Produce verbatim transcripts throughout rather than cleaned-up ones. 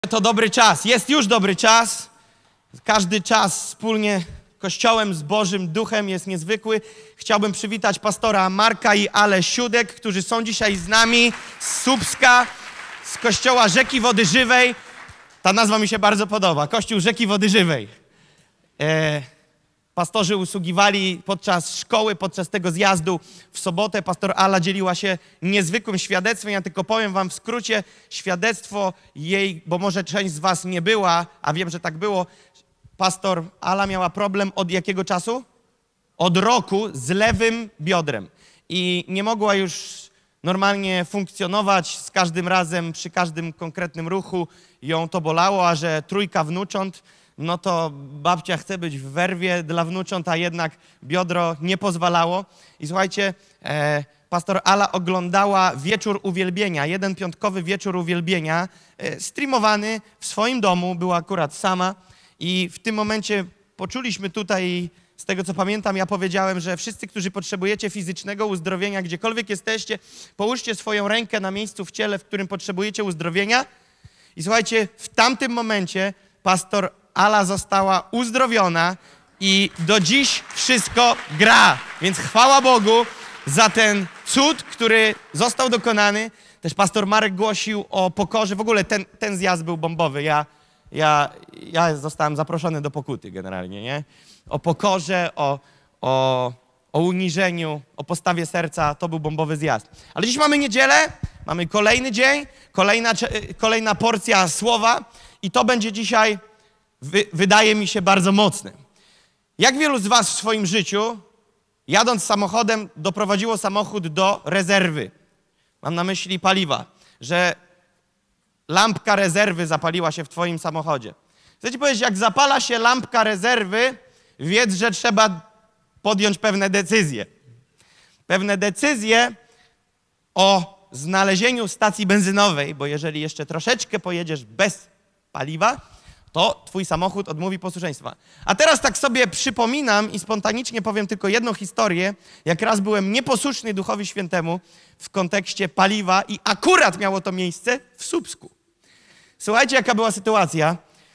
To dobry czas, jest już dobry czas. Każdy czas wspólnie Kościołem z Bożym Duchem jest niezwykły. Chciałbym przywitać pastora Marka i Ale Siódek, którzy są dzisiaj z nami z Słupska, z Kościoła Rzeki Wody Żywej. Ta nazwa mi się bardzo podoba, Kościół Rzeki Wody Żywej. E, pastorzy usługiwali podczas szkoły, podczas tego zjazdu w sobotę. Pastor Ala dzieliła się niezwykłym świadectwem. Ja tylko powiem wam w skrócie świadectwo jej, bo może część z was nie była, a wiem, że tak było. Pastor Ala miała problem od jakiego czasu? Od roku z lewym biodrem. I nie mogła już normalnie funkcjonować. Z każdym razem, przy każdym konkretnym ruchu ją to bolało, a że trójka wnucząt, no to babcia chce być w werwie dla wnucząt, a jednak biodro nie pozwalało. I słuchajcie, e, pastor Ala oglądała Wieczór Uwielbienia, jeden piątkowy Wieczór Uwielbienia, e, streamowany w swoim domu, była akurat sama. I w tym momencie poczuliśmy tutaj, z tego co pamiętam, ja powiedziałem, że wszyscy, którzy potrzebujecie fizycznego uzdrowienia, gdziekolwiek jesteście, połóżcie swoją rękę na miejscu w ciele, w którym potrzebujecie uzdrowienia. I słuchajcie, w tamtym momencie pastor Ala została uzdrowiona i do dziś wszystko gra. Więc chwała Bogu za ten cud, który został dokonany. Też pastor Marek głosił o pokorze. W ogóle ten, ten zjazd był bombowy. Ja Ja, ja zostałem zaproszony do pokuty generalnie, nie? O pokorze, o, o, o uniżeniu, o postawie serca. To był bombowy zjazd. Ale dziś mamy niedzielę, mamy kolejny dzień, kolejna, kolejna porcja słowa i to będzie dzisiaj, wy, wydaje mi się, bardzo mocne. Jak wielu z was w swoim życiu, jadąc samochodem, doprowadziło samochód do rezerwy? Mam na myśli paliwa, że lampka rezerwy zapaliła się w twoim samochodzie. Chcę ci powiedzieć, jak zapala się lampka rezerwy, wiedz, że trzeba podjąć pewne decyzje. Pewne decyzje o znalezieniu stacji benzynowej, bo jeżeli jeszcze troszeczkę pojedziesz bez paliwa, to twój samochód odmówi posłuszeństwa. A teraz tak sobie przypominam i spontanicznie powiem tylko jedną historię. Jak raz byłem nieposłuszny Duchowi Świętemu w kontekście paliwa i akurat miało to miejsce w Słupsku. Słuchajcie, jaka była sytuacja.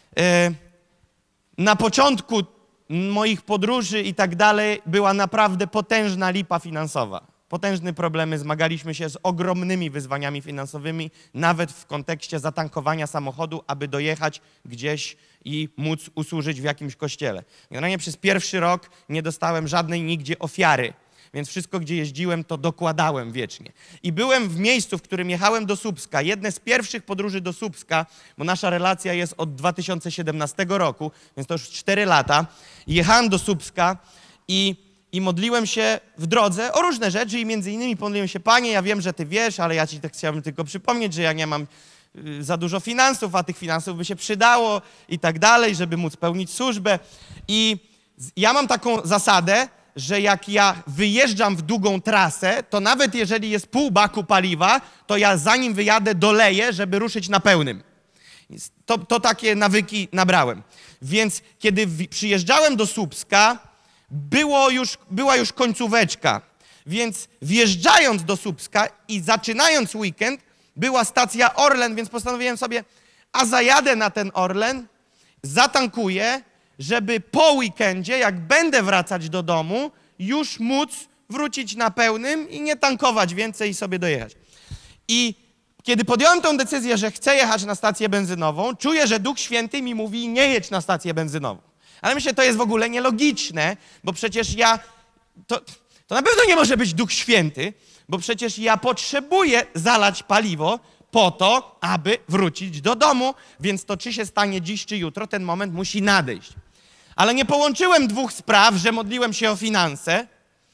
Na początku moich podróży i tak dalej była naprawdę potężna lipa finansowa. Potężne problemy, zmagaliśmy się z ogromnymi wyzwaniami finansowymi, nawet w kontekście zatankowania samochodu, aby dojechać gdzieś i móc usłużyć w jakimś kościele. Generalnie przez pierwszy rok nie dostałem żadnej nigdzie ofiary. Więc wszystko, gdzie jeździłem, to dokładałem wiecznie. I byłem w miejscu, w którym jechałem do Słupska. Jedne z pierwszych podróży do Słupska, bo nasza relacja jest od dwa tysiące siedemnastego roku, więc to już cztery lata. I jechałem do Słupska i, i modliłem się w drodze o różne rzeczy i między innymi modliłem się, Panie, ja wiem, że Ty wiesz, ale ja Ci tak chciałbym tylko przypomnieć, że ja nie mam y, za dużo finansów, a tych finansów by się przydało i tak dalej, żeby móc pełnić służbę. I ja mam taką zasadę, że jak ja wyjeżdżam w długą trasę, to nawet jeżeli jest pół baku paliwa, to ja zanim wyjadę doleję, żeby ruszyć na pełnym. To, to takie nawyki nabrałem. Więc kiedy w, przyjeżdżałem do Słupska, było już, była już końcóweczka. Więc wjeżdżając do Słupska i zaczynając weekend, była stacja Orlen, więc postanowiłem sobie, a zajadę na ten Orlen, zatankuję, żeby po weekendzie, jak będę wracać do domu, już móc wrócić na pełnym i nie tankować więcej i sobie dojechać. I kiedy podjąłem tę decyzję, że chcę jechać na stację benzynową, czuję, że Duch Święty mi mówi, nie jedź na stację benzynową. Ale myślę, to jest w ogóle nielogiczne, bo przecież ja... To, to na pewno nie może być Duch Święty, bo przecież ja potrzebuję zalać paliwo po to, aby wrócić do domu, więc to czy się stanie dziś, czy jutro, ten moment musi nadejść. Ale nie połączyłem dwóch spraw, że modliłem się o finanse,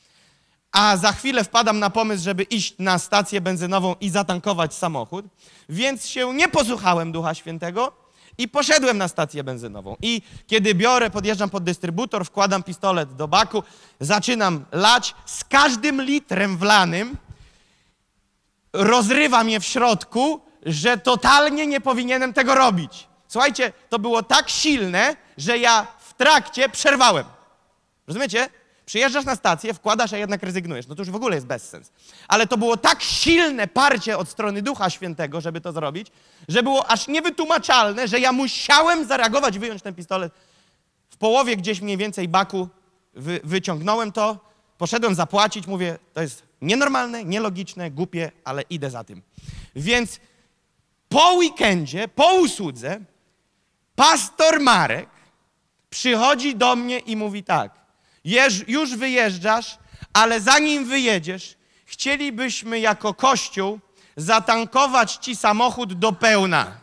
a za chwilę wpadam na pomysł, żeby iść na stację benzynową i zatankować samochód, więc się nie posłuchałem Ducha Świętego i poszedłem na stację benzynową. I kiedy biorę, podjeżdżam pod dystrybutor, wkładam pistolet do baku, zaczynam lać, z każdym litrem wlanym rozrywa mnie w środku, że totalnie nie powinienem tego robić. Słuchajcie, to było tak silne, że ja w trakcie przerwałem. Rozumiecie? Przyjeżdżasz na stację, wkładasz, a jednak rezygnujesz. No to już w ogóle jest bezsens. Ale to było tak silne parcie od strony Ducha Świętego, żeby to zrobić, że było aż niewytłumaczalne, że ja musiałem zareagować, wyjąć ten pistolet. W połowie gdzieś mniej więcej baku wy, wyciągnąłem to, poszedłem zapłacić, mówię, to jest nienormalne, nielogiczne, głupie, ale idę za tym. Więc po weekendzie, po usłudze, pastor Marek przychodzi do mnie i mówi tak, Jeż, już wyjeżdżasz, ale zanim wyjedziesz, chcielibyśmy jako Kościół zatankować ci samochód do pełna.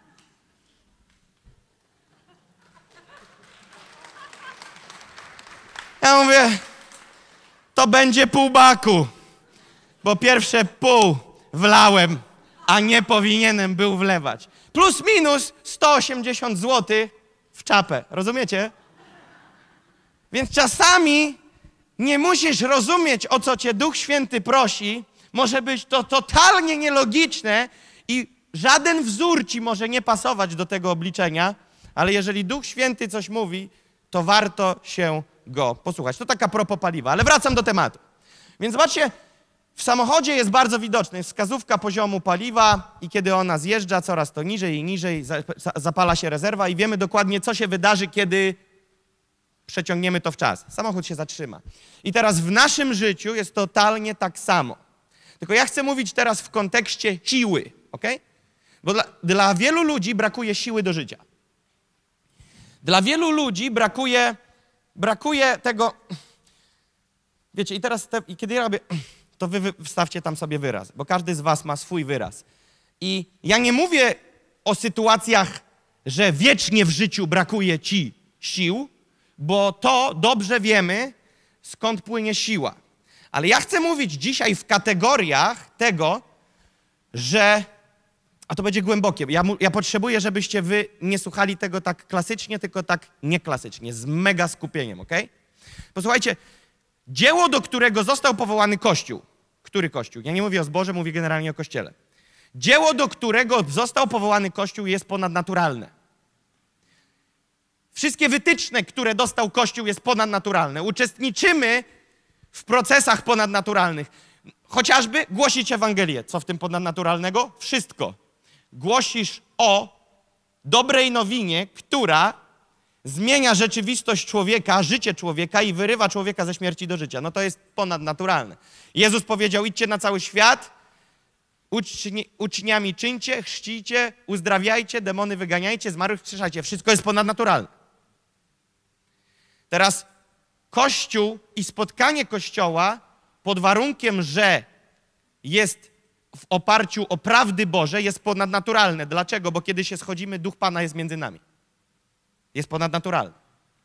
Ja mówię, to będzie pół baku, bo pierwsze pół wlałem, a nie powinienem był wlewać. Plus minus sto osiemdziesiąt złotych w czapę, rozumiecie? Więc czasami nie musisz rozumieć, o co cię Duch Święty prosi. Może być to totalnie nielogiczne i żaden wzór ci może nie pasować do tego obliczenia, ale jeżeli Duch Święty coś mówi, to warto się go posłuchać. To taka propos paliwa, ale wracam do tematu. Więc zobaczcie, w samochodzie jest bardzo widoczna jest wskazówka poziomu paliwa i kiedy ona zjeżdża coraz to niżej i niżej, zapala się rezerwa i wiemy dokładnie, co się wydarzy, kiedy przeciągniemy to w czas. Samochód się zatrzyma. I teraz w naszym życiu jest totalnie tak samo. Tylko ja chcę mówić teraz w kontekście siły, ok? Bo dla, dla wielu ludzi brakuje siły do życia. Dla wielu ludzi brakuje, brakuje tego... Wiecie, i teraz te, i kiedy ja robię... to wy, wy wstawcie tam sobie wyraz, bo każdy z was ma swój wyraz. I ja nie mówię o sytuacjach, że wiecznie w życiu brakuje ci sił, bo to dobrze wiemy, skąd płynie siła. Ale ja chcę mówić dzisiaj w kategoriach tego, że... A to będzie głębokie. Ja, ja potrzebuję, żebyście wy nie słuchali tego tak klasycznie, tylko tak nieklasycznie, z mega skupieniem, ok? Posłuchajcie, dzieło, do którego został powołany Kościół. Który Kościół? Ja nie mówię o zborze, mówię generalnie o Kościele. Dzieło, do którego został powołany Kościół, jest ponadnaturalne. Wszystkie wytyczne, które dostał Kościół, jest ponadnaturalne. Uczestniczymy w procesach ponadnaturalnych. Chociażby głosić Ewangelię. Co w tym ponadnaturalnego? Wszystko. Głosisz o dobrej nowinie, która zmienia rzeczywistość człowieka, życie człowieka i wyrywa człowieka ze śmierci do życia. No to jest ponadnaturalne. Jezus powiedział, idźcie na cały świat, uczni, uczniami czyńcie, chrzcijcie, uzdrawiajcie, demony wyganiajcie, zmarłych wskrzeszajcie. Wszystko jest ponadnaturalne. Teraz Kościół i spotkanie Kościoła pod warunkiem, że jest w oparciu o prawdy Boże, jest ponadnaturalne. Dlaczego? Bo kiedy się schodzimy, Duch Pana jest między nami. Jest ponadnaturalne.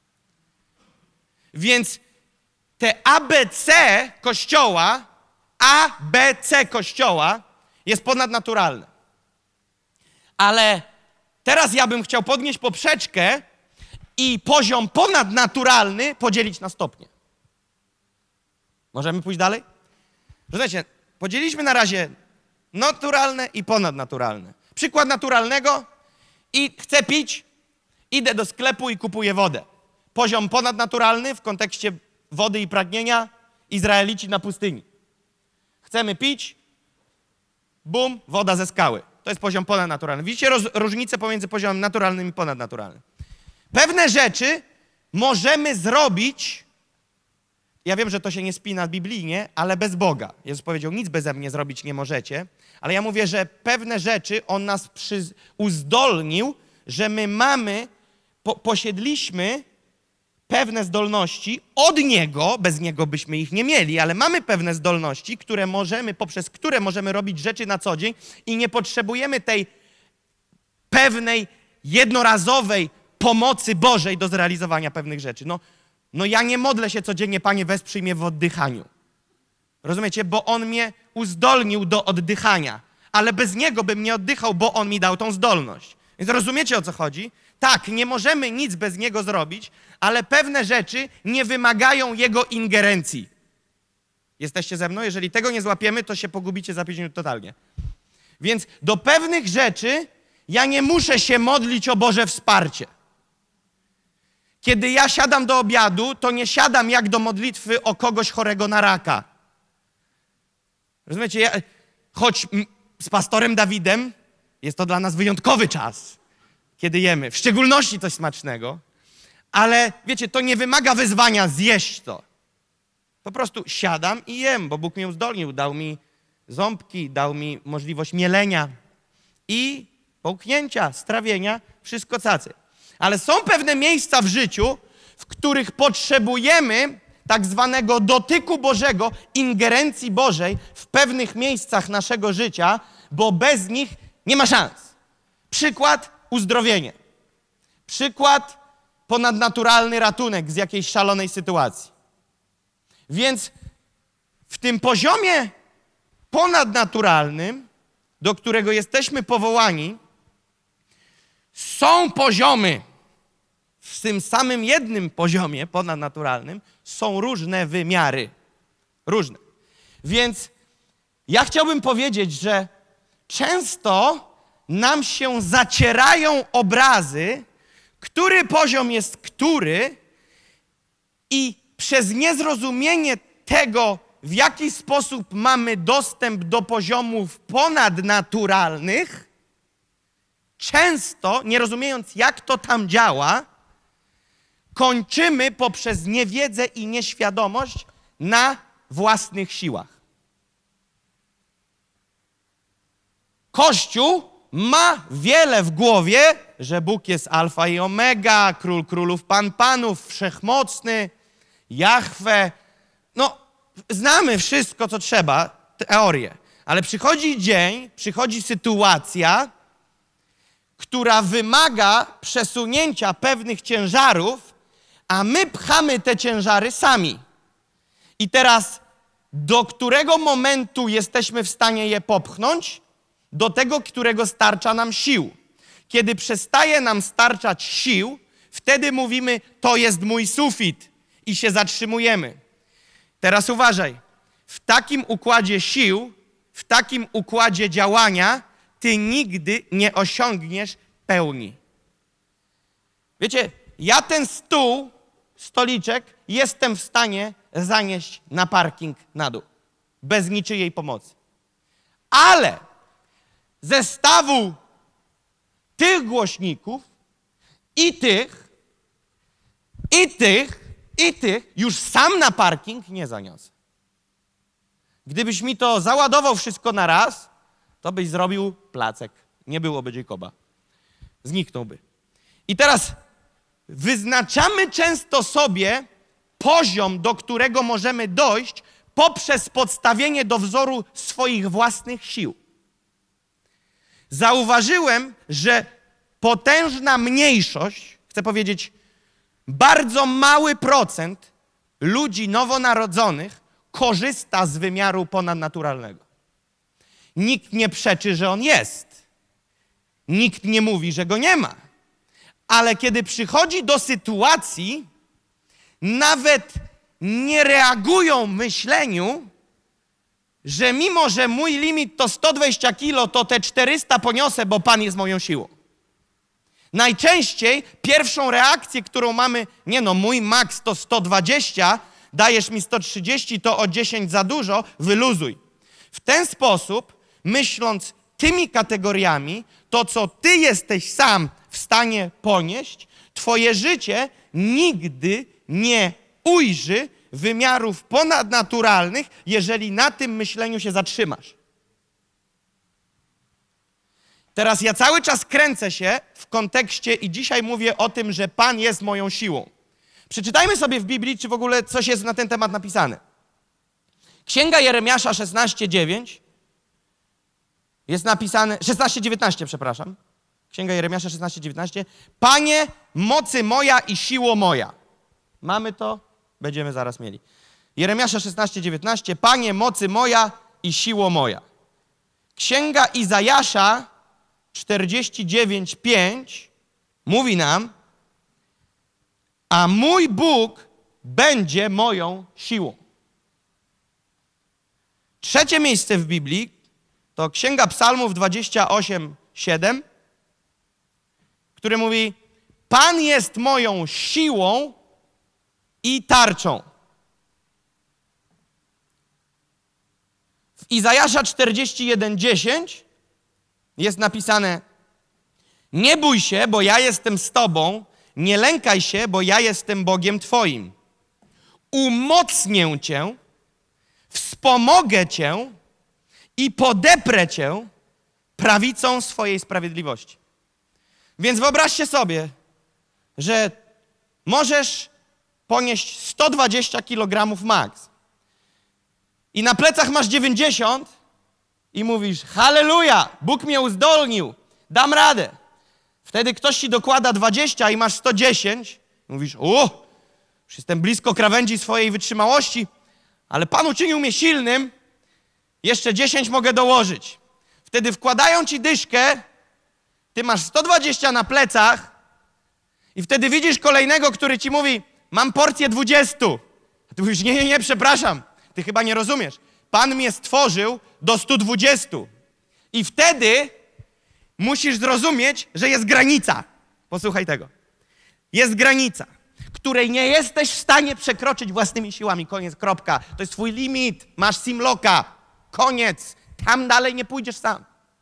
Więc te A B C Kościoła, A B C Kościoła jest ponadnaturalne. Ale teraz ja bym chciał podnieść poprzeczkę i poziom ponadnaturalny podzielić na stopnie. Możemy pójść dalej? Rozumiecie, podzieliliśmy na razie naturalne i ponadnaturalne. Przykład naturalnego i chcę pić, idę do sklepu i kupuję wodę. Poziom ponadnaturalny w kontekście wody i pragnienia, Izraelici na pustyni. Chcemy pić, bum, woda ze skały. To jest poziom ponadnaturalny. Widzicie roz, różnicę pomiędzy poziomem naturalnym i ponadnaturalnym. Pewne rzeczy możemy zrobić, ja wiem, że to się nie spina biblijnie, ale bez Boga. Jezus powiedział, nic beze mnie zrobić nie możecie, ale ja mówię, że pewne rzeczy On nas przy, uzdolnił, że my mamy, po, posiedliśmy pewne zdolności od Niego, bez Niego byśmy ich nie mieli, ale mamy pewne zdolności, które możemy, poprzez które możemy robić rzeczy na co dzień i nie potrzebujemy tej pewnej, jednorazowej pomocy Bożej do zrealizowania pewnych rzeczy. No, no ja nie modlę się codziennie, Panie, wesprzyj mnie w oddychaniu. Rozumiecie? Bo On mnie uzdolnił do oddychania, ale bez Niego bym nie oddychał, bo On mi dał tą zdolność. Więc rozumiecie, o co chodzi? Tak, nie możemy nic bez Niego zrobić, ale pewne rzeczy nie wymagają Jego ingerencji. Jesteście ze mną? Jeżeli tego nie złapiemy, to się pogubicie za pięć minut totalnie. Więc do pewnych rzeczy ja nie muszę się modlić o Boże wsparcie. Kiedy ja siadam do obiadu, to nie siadam jak do modlitwy o kogoś chorego na raka. Rozumiecie? Ja, choć z pastorem Dawidem jest to dla nas wyjątkowy czas, kiedy jemy, w szczególności coś smacznego, ale wiecie, to nie wymaga wyzwania zjeść to. Po prostu siadam i jem, bo Bóg mnie uzdolnił, dał mi ząbki, dał mi możliwość mielenia i połknięcia, strawienia, wszystko cacy. Ale są pewne miejsca w życiu, w których potrzebujemy tak zwanego dotyku Bożego, ingerencji Bożej w pewnych miejscach naszego życia, bo bez nich nie ma szans. Przykład uzdrowienie. Przykład ponadnaturalny ratunek z jakiejś szalonej sytuacji. Więc w tym poziomie ponadnaturalnym, do którego jesteśmy powołani, są poziomy, w tym samym jednym poziomie ponadnaturalnym są różne wymiary. Różne. Więc ja chciałbym powiedzieć, że często nam się zacierają obrazy, który poziom jest który i przez niezrozumienie tego, w jaki sposób mamy dostęp do poziomów ponadnaturalnych, często, nie rozumiejąc, jak to tam działa, kończymy poprzez niewiedzę i nieświadomość na własnych siłach. Kościół ma wiele w głowie, że Bóg jest alfa i omega, król królów, pan panów, wszechmocny, Jahwe. No, znamy wszystko, co trzeba, teorię. Ale przychodzi dzień, przychodzi sytuacja, która wymaga przesunięcia pewnych ciężarów, a my pchamy te ciężary sami. I teraz, do którego momentu jesteśmy w stanie je popchnąć? Do tego, którego starcza nam sił. Kiedy przestaje nam starczać sił, wtedy mówimy, to jest mój sufit i się zatrzymujemy. Teraz uważaj, w takim układzie sił, w takim układzie działania, ty nigdy nie osiągniesz pełni. Wiecie, ja ten stół, stoliczek, jestem w stanie zanieść na parking na dół, bez niczyjej pomocy. Ale zestawu tych głośników i tych, i tych, i tych już sam na parking nie zaniosę. Gdybyś mi to załadował wszystko na raz, to byś zrobił placek. Nie byłoby Jacoba. Zniknąłby. I teraz wyznaczamy często sobie poziom, do którego możemy dojść poprzez podstawienie do wzoru swoich własnych sił. Zauważyłem, że potężna mniejszość, chcę powiedzieć, bardzo mały procent ludzi nowonarodzonych korzysta z wymiaru ponadnaturalnego. Nikt nie przeczy, że on jest. Nikt nie mówi, że go nie ma. Ale kiedy przychodzi do sytuacji, nawet nie reagują myśleniu, że mimo, że mój limit to sto dwadzieścia kilo, to te czterysta poniosę, bo Pan jest moją siłą. Najczęściej pierwszą reakcję, którą mamy, nie no, mój maks to sto dwadzieścia, dajesz mi sto trzydzieści, to o dziesięć za dużo, wyluzuj. W ten sposób, myśląc tymi kategoriami, to co ty jesteś sam w stanie ponieść, twoje życie nigdy nie ujrzy wymiarów ponadnaturalnych, jeżeli na tym myśleniu się zatrzymasz. Teraz ja cały czas kręcę się w kontekście i dzisiaj mówię o tym, że Pan jest moją siłą. Przeczytajmy sobie w Biblii, czy w ogóle coś jest na ten temat napisane. Księga Jeremiasza szesnaście dziewięć jest napisane, szesnaście dziewiętnaście, przepraszam. Księga Jeremiasza szesnaście dziewiętnaście. Panie, mocy moja i siło moja. Mamy to? Będziemy zaraz mieli. Jeremiasza szesnaście dziewiętnaście. Panie, mocy moja i siło moja. Księga Izajasza czterdzieści dziewięć pięć mówi nam, a mój Bóg będzie moją siłą. Trzecie miejsce w Biblii to Księga Psalmów dwadzieścia osiem siedem, który mówi, Pan jest moją siłą i tarczą. W Izajasza czterdzieści jeden, dziesięć jest napisane: nie bój się, bo ja jestem z tobą, nie lękaj się, bo ja jestem Bogiem twoim. Umocnię cię, wspomogę cię i podeprę cię prawicą swojej sprawiedliwości. Więc wyobraźcie sobie, że możesz ponieść sto dwadzieścia kilogramów max i na plecach masz dziewięćdziesiąt i mówisz: halleluja, Bóg mnie uzdolnił, dam radę. Wtedy ktoś ci dokłada dwadzieścia i masz sto dziesięć. Mówisz: o, już jestem blisko krawędzi swojej wytrzymałości, ale Pan uczynił mnie silnym, jeszcze dziesięć mogę dołożyć. Wtedy wkładają ci dyszkę, ty masz sto dwadzieścia na plecach i wtedy widzisz kolejnego, który ci mówi: mam porcję dwudziestu. A ty mówisz: nie, nie, nie, przepraszam, ty chyba nie rozumiesz. Pan mnie stworzył do stu dwudziestu. I wtedy musisz zrozumieć, że jest granica. Posłuchaj tego. Jest granica, której nie jesteś w stanie przekroczyć własnymi siłami. Koniec, kropka. To jest twój limit. Masz simlocka. Koniec. Tam dalej nie pójdziesz sam.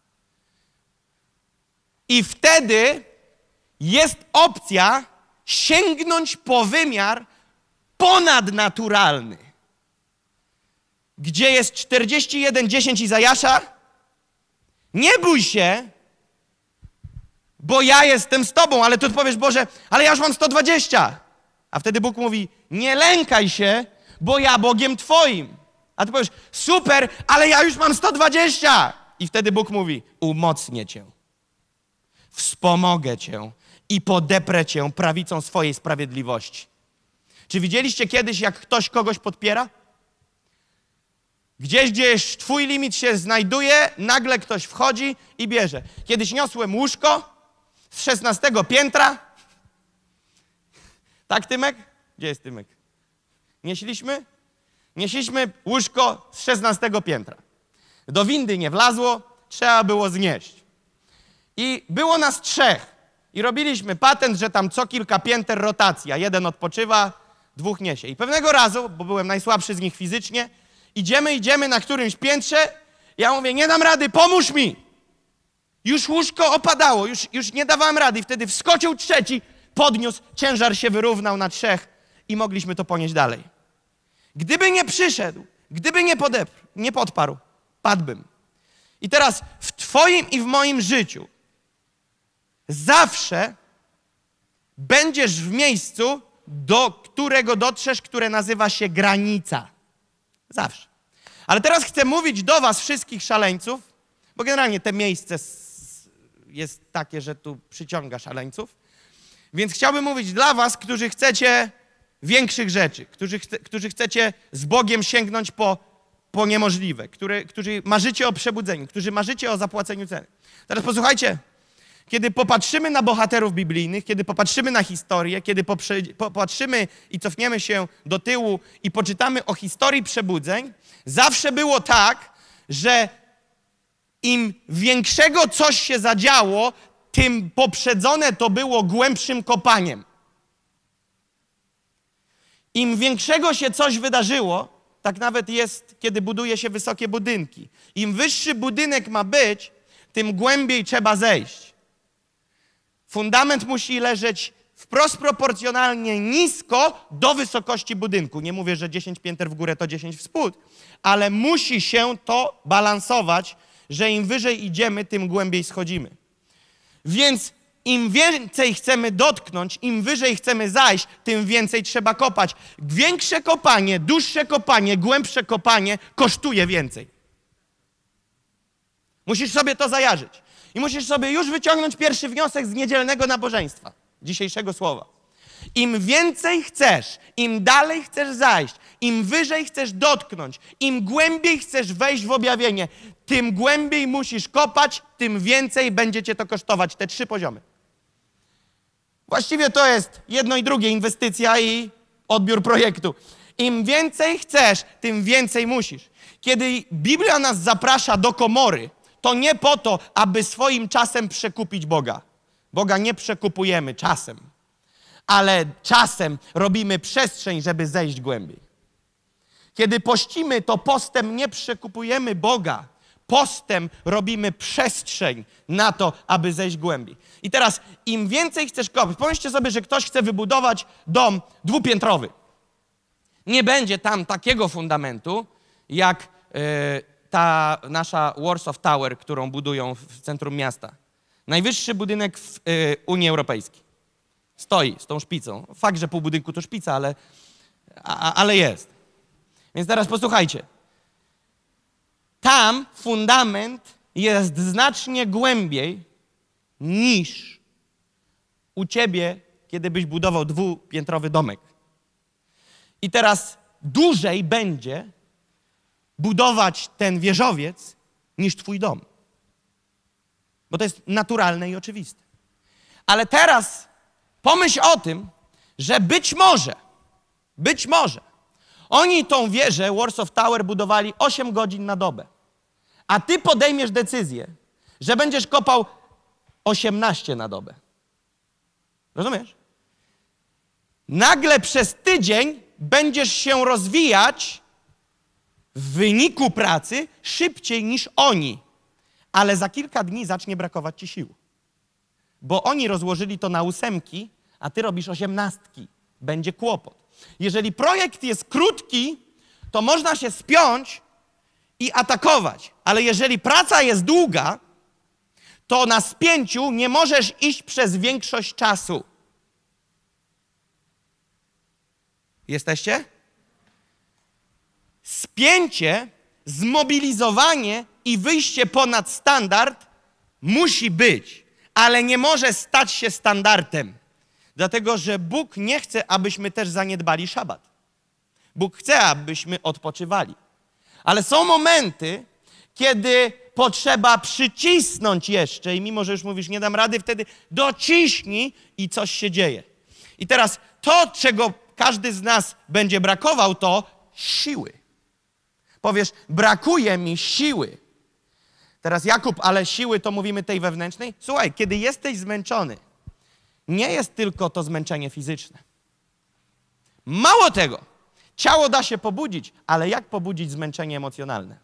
I wtedy jest opcja sięgnąć po wymiar ponadnaturalny. Gdzie jest czterdzieści jeden, dziesięć Izajasza? Nie bój się, bo ja jestem z tobą. Ale ty odpowiesz: Boże, ale ja już mam sto dwadzieścia. A wtedy Bóg mówi: nie lękaj się, bo ja Bogiem twoim. A ty powiesz: super, ale ja już mam sto dwadzieścia. I wtedy Bóg mówi: umocnię cię, wspomogę cię i podeprę cię prawicą swojej sprawiedliwości. Czy widzieliście kiedyś, jak ktoś kogoś podpiera? Gdzieś, gdzieś twój limit się znajduje, nagle ktoś wchodzi i bierze. Kiedyś niosłem łóżko z szesnastego piętra. Tak, Tymek? Gdzie jest Tymek? Nieśliśmy? Nieśliśmy łóżko z szesnastego piętra. Do windy nie wlazło, trzeba było znieść. I było nas trzech. I robiliśmy patent, że tam co kilka pięter rotacja. Jeden odpoczywa, dwóch niesie. I pewnego razu, bo byłem najsłabszy z nich fizycznie, idziemy, idziemy na którymś piętrze. Ja mówię: nie dam rady, pomóż mi. Już łóżko opadało, już, już nie dawałem rady. I wtedy wskoczył trzeci, podniósł, ciężar się wyrównał na trzech i mogliśmy to ponieść dalej. Gdyby nie przyszedł, gdyby nie, podepr- nie podparł, padłbym. I teraz w twoim i w moim życiu zawsze będziesz w miejscu, do którego dotrzesz, które nazywa się granica. Zawsze. Ale teraz chcę mówić do was, wszystkich szaleńców, bo generalnie te miejsce jest takie, że tu przyciąga szaleńców. Więc chciałbym mówić dla was, którzy chcecie większych rzeczy, którzy, chce, którzy chcecie z Bogiem sięgnąć po, po niemożliwe, który, którzy marzycie o przebudzeniu, którzy marzycie o zapłaceniu ceny. Teraz posłuchajcie, kiedy popatrzymy na bohaterów biblijnych, kiedy popatrzymy na historię, kiedy poprze, popatrzymy i cofniemy się do tyłu i poczytamy o historii przebudzeń, zawsze było tak, że im większego coś się zadziało, tym poprzedzone to było głębszym kopaniem. Im większego się coś wydarzyło, tak nawet jest, kiedy buduje się wysokie budynki. Im wyższy budynek ma być, tym głębiej trzeba zejść. Fundament musi leżeć wprost proporcjonalnie nisko do wysokości budynku. Nie mówię, że dziesięć pięter w górę to dziesięć w spód, ale musi się to balansować, że im wyżej idziemy, tym głębiej schodzimy. Więc im więcej chcemy dotknąć, im wyżej chcemy zajść, tym więcej trzeba kopać. Większe kopanie, dłuższe kopanie, głębsze kopanie kosztuje więcej. Musisz sobie to zajarzyć. I musisz sobie już wyciągnąć pierwszy wniosek z niedzielnego nabożeństwa, dzisiejszego słowa. Im więcej chcesz, im dalej chcesz zajść, im wyżej chcesz dotknąć, im głębiej chcesz wejść w objawienie, tym głębiej musisz kopać, tym więcej będzie cię to kosztować. Te trzy poziomy. Właściwie to jest jedno i drugie, inwestycja i odbiór projektu. Im więcej chcesz, tym więcej musisz. Kiedy Biblia nas zaprasza do komory, to nie po to, aby swoim czasem przekupić Boga. Boga nie przekupujemy czasem. ale czasem robimy przestrzeń, żeby zejść głębiej. Kiedy pościmy, to postem nie przekupujemy Boga. Postem robimy przestrzeń na to, aby zejść głębiej. I teraz im więcej chcesz kopać, pomyślcie sobie, że ktoś chce wybudować dom dwupiętrowy. Nie będzie tam takiego fundamentu, jak yy, ta nasza Warsaw Tower, którą budują w centrum miasta. Najwyższy budynek w yy, Unii Europejskiej. Stoi z tą szpicą. Fakt, że pół budynku to szpica, ale, a, ale jest. Więc teraz posłuchajcie. Tam fundament jest znacznie głębiej niż u ciebie, kiedy byś budował dwupiętrowy domek. I teraz dłużej będzie budować ten wieżowiec niż twój dom. Bo to jest naturalne i oczywiste. Ale teraz pomyśl o tym, że być może, być może oni tą wieżę Warsaw Tower budowali osiem godzin na dobę. A ty podejmiesz decyzję, że będziesz kopał osiemnaście na dobę. Rozumiesz? Nagle przez tydzień będziesz się rozwijać w wyniku pracy szybciej niż oni. Ale za kilka dni zacznie brakować ci sił. Bo oni rozłożyli to na ósemki, a ty robisz osiemnastki. Będzie kłopot. Jeżeli projekt jest krótki, to można się spiąć i atakować. Ale jeżeli praca jest długa, to na spięciu nie możesz iść przez większość czasu. Jesteście? Spięcie, zmobilizowanie i wyjście ponad standard musi być, ale nie może stać się standardem. Dlatego, że Bóg nie chce, abyśmy też zaniedbali szabat. Bóg chce, abyśmy odpoczywali. Ale są momenty, kiedy potrzeba przycisnąć jeszcze i mimo, że już mówisz, nie dam rady, wtedy dociśnij i coś się dzieje. I teraz to, czego każdy z nas będzie brakował, to siły. Powiesz, brakuje mi siły. Teraz Jakub, ale siły to mówimy tej wewnętrznej? Słuchaj, kiedy jesteś zmęczony, nie jest tylko to zmęczenie fizyczne. Mało tego, ciało da się pobudzić, ale jak pobudzić zmęczenie emocjonalne?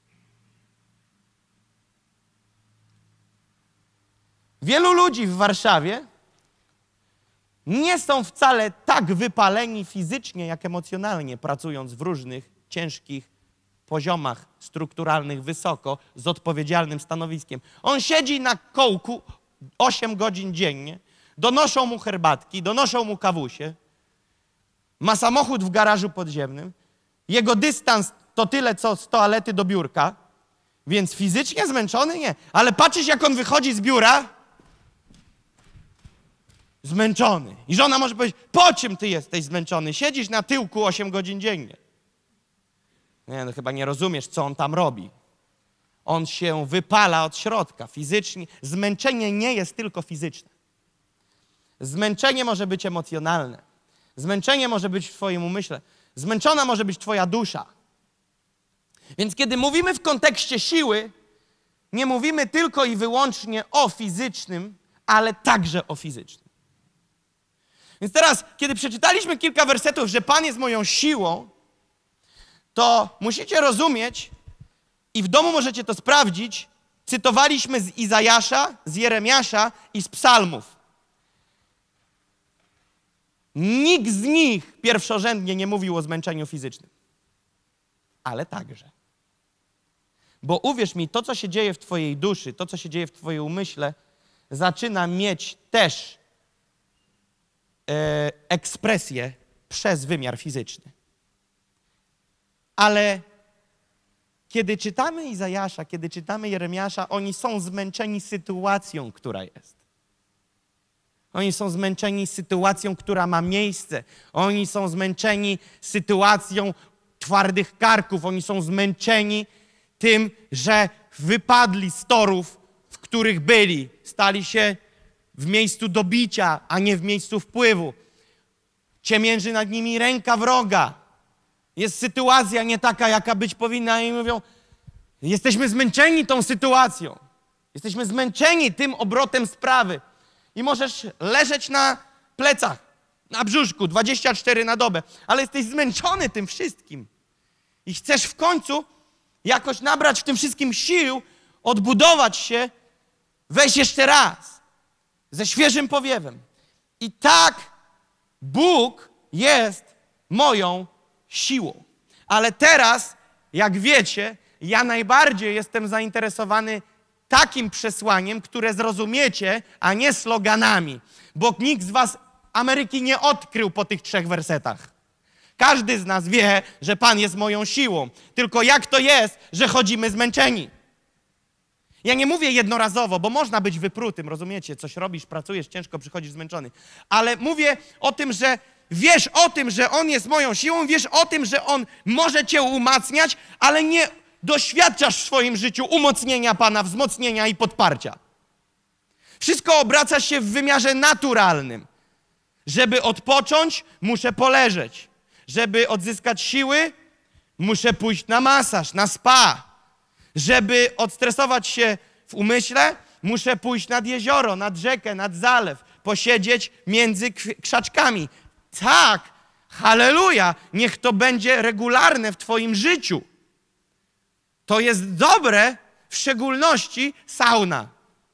Wielu ludzi w Warszawie nie są wcale tak wypaleni fizycznie, jak emocjonalnie, pracując w różnych ciężkich poziomach strukturalnych wysoko, z odpowiedzialnym stanowiskiem. On siedzi na kołku osiem godzin dziennie, donoszą mu herbatki, donoszą mu kawusie, ma samochód w garażu podziemnym, jego dystans to tyle, co z toalety do biurka, więc fizycznie zmęczony nie. Ale patrzysz, jak on wychodzi z biura, zmęczony. I żona może powiedzieć, po czym ty jesteś zmęczony? Siedzisz na tyłku osiem godzin dziennie. Nie, no chyba nie rozumiesz, co on tam robi. On się wypala od środka fizycznie. Zmęczenie nie jest tylko fizyczne. Zmęczenie może być emocjonalne. Zmęczenie może być w twoim umyśle. Zmęczona może być twoja dusza. Więc kiedy mówimy w kontekście siły, nie mówimy tylko i wyłącznie o fizycznym, ale także o fizycznym. Więc teraz, kiedy przeczytaliśmy kilka wersetów, że Pan jest moją siłą, to musicie rozumieć i w domu możecie to sprawdzić, cytowaliśmy z Izajasza, z Jeremiasza i z psalmów. Nikt z nich pierwszorzędnie nie mówił o zmęczeniu fizycznym. Ale także. Bo uwierz mi, to, co się dzieje w twojej duszy, to, co się dzieje w twoim umyśle, zaczyna mieć też e, ekspresję przez wymiar fizyczny. Ale kiedy czytamy Izajasza, kiedy czytamy Jeremiasza, oni są zmęczeni sytuacją, która jest. Oni są zmęczeni sytuacją, która ma miejsce. Oni są zmęczeni sytuacją twardych karków. Oni są zmęczeni tym, że wypadli z torów, w których byli. Stali się w miejscu do bicia, a nie w miejscu wpływu. Ciemięży nad nimi ręka wroga. Jest sytuacja nie taka, jaka być powinna i mówią, jesteśmy zmęczeni tą sytuacją. Jesteśmy zmęczeni tym obrotem sprawy. I możesz leżeć na plecach na brzuszku, dwadzieścia cztery na dobę, ale jesteś zmęczony tym wszystkim i chcesz w końcu jakoś nabrać w tym wszystkim sił, odbudować się, wejść jeszcze raz ze świeżym powiewem. I tak Bóg jest moją siłą. Ale teraz, jak wiecie, ja najbardziej jestem zainteresowany takim przesłaniem, które zrozumiecie, a nie sloganami. Bo nikt z was Ameryki nie odkrył po tych trzech wersetach. Każdy z nas wie, że Pan jest moją siłą. Tylko jak to jest, że chodzimy zmęczeni? Ja nie mówię jednorazowo, bo można być wyprutym, rozumiecie? Coś robisz, pracujesz, ciężko przychodzisz zmęczony. Ale mówię o tym, że wiesz o tym, że On jest moją siłą, wiesz o tym, że On może cię umacniać, ale nie doświadczasz w swoim życiu umocnienia Pana, wzmocnienia i podparcia. Wszystko obraca się w wymiarze naturalnym. Żeby odpocząć, muszę poleżeć. Żeby odzyskać siły, muszę pójść na masaż, na spa. Żeby odstresować się w umyśle, muszę pójść nad jezioro, nad rzekę, nad zalew, posiedzieć między krzaczkami. Tak, halleluja, niech to będzie regularne w twoim życiu. To jest dobre, w szczególności sauna.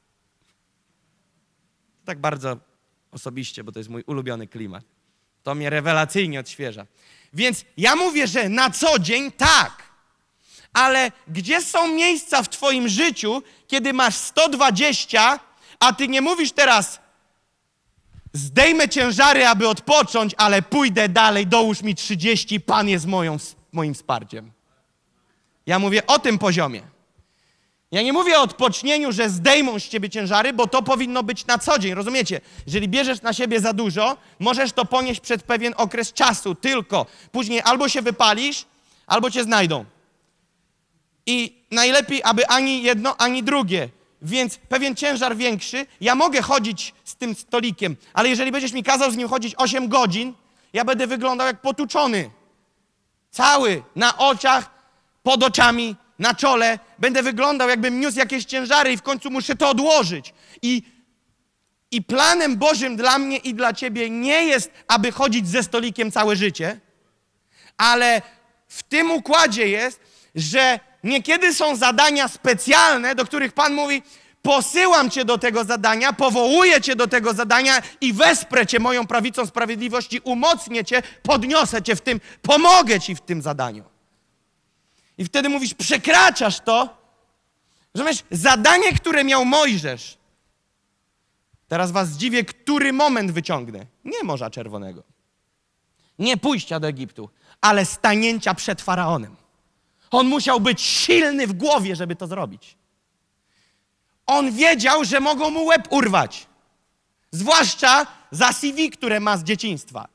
Tak bardzo osobiście, bo to jest mój ulubiony klimat. To mnie rewelacyjnie odświeża. Więc ja mówię, że na co dzień tak. Ale gdzie są miejsca w twoim życiu, kiedy masz sto dwadzieścia, a ty nie mówisz teraz zdejmę ciężary, aby odpocząć, ale pójdę dalej, dołóż mi trzydzieści, Pan jest moją, moim wsparciem. Ja mówię o tym poziomie. Ja nie mówię o odpocznieniu, że zdejmą z ciebie ciężary, bo to powinno być na co dzień, rozumiecie? Jeżeli bierzesz na siebie za dużo, możesz to ponieść przez pewien okres czasu, tylko później albo się wypalisz, albo cię znajdą. I najlepiej, aby ani jedno, ani drugie. Więc pewien ciężar większy, ja mogę chodzić z tym stolikiem, ale jeżeli będziesz mi kazał z nim chodzić osiem godzin, ja będę wyglądał jak potuczony. Cały, na oczach, pod oczami, na czole. Będę wyglądał, jakbym niósł jakieś ciężary i w końcu muszę to odłożyć. I, I planem Bożym dla mnie i dla ciebie nie jest, aby chodzić ze stolikiem całe życie, ale w tym układzie jest, że niekiedy są zadania specjalne, do których Pan mówi, posyłam cię do tego zadania, powołuję cię do tego zadania i wesprę cię moją prawicą sprawiedliwości, umocnię cię, podniosę cię w tym, pomogę ci w tym zadaniu. I wtedy mówisz, przekraczasz to. Rozumiesz? Zadanie, które miał Mojżesz. Teraz was zdziwię, który moment wyciągnę. Nie Morza Czerwonego. Nie pójścia do Egiptu, ale stanięcia przed Faraonem. On musiał być silny w głowie, żeby to zrobić. On wiedział, że mogą mu łeb urwać. Zwłaszcza za C V, które ma z dzieciństwa.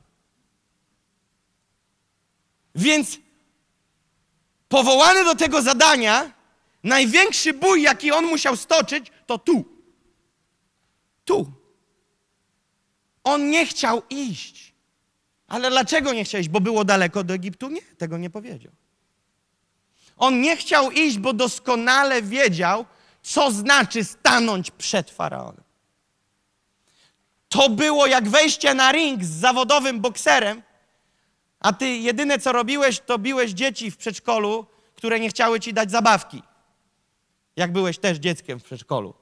Więc powołany do tego zadania, największy bój, jaki on musiał stoczyć, to tu. Tu. On nie chciał iść. Ale dlaczego nie chciał iść? Bo było daleko do Egiptu? Nie, tego nie powiedział. On nie chciał iść, bo doskonale wiedział, co znaczy stanąć przed Faraonem. To było jak wejście na ring z zawodowym bokserem, a ty jedyne, co robiłeś, to biłeś dzieci w przedszkolu, które nie chciały ci dać zabawki. Jak byłeś też dzieckiem w przedszkolu.